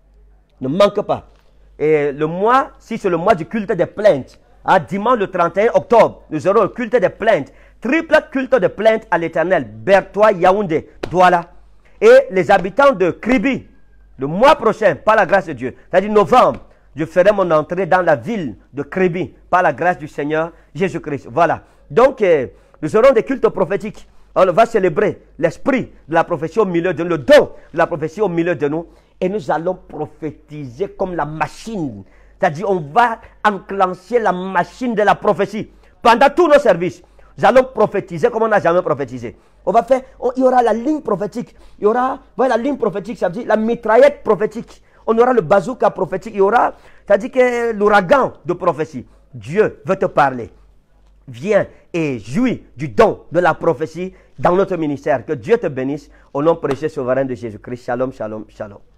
[SPEAKER 1] Ne manque pas. Et le mois, si c'est le mois du culte des plaintes, hein, dimanche le trente et un octobre, nous aurons le culte des plaintes. Triple culte de plaintes à l'Éternel. Bertois, Yaoundé, Douala. Et les habitants de Kribi, le mois prochain, par la grâce de Dieu, c'est-à-dire novembre, je ferai mon entrée dans la ville de Kribi, par la grâce du Seigneur Jésus-Christ. Voilà. Donc, euh, nous aurons des cultes prophétiques. On va célébrer l'esprit de la prophétie au milieu de nous, le don de la prophétie au milieu de nous. Et nous allons prophétiser comme la machine. C'est-à-dire, on va enclencher la machine de la prophétie pendant tous nos services. Nous allons prophétiser comme on n'a jamais prophétisé. On va faire, on, il y aura la ligne prophétique. Il y aura, voilà, la ligne prophétique, ça veut dire la mitraillette prophétique. On aura le bazooka prophétique. Il y aura, c'est-à-dire que l'ouragan de prophétie. Dieu veut te parler. Viens et jouis du don de la prophétie dans notre ministère. Que Dieu te bénisse. Au nom précieux souverain de Jésus-Christ. Shalom, shalom, shalom.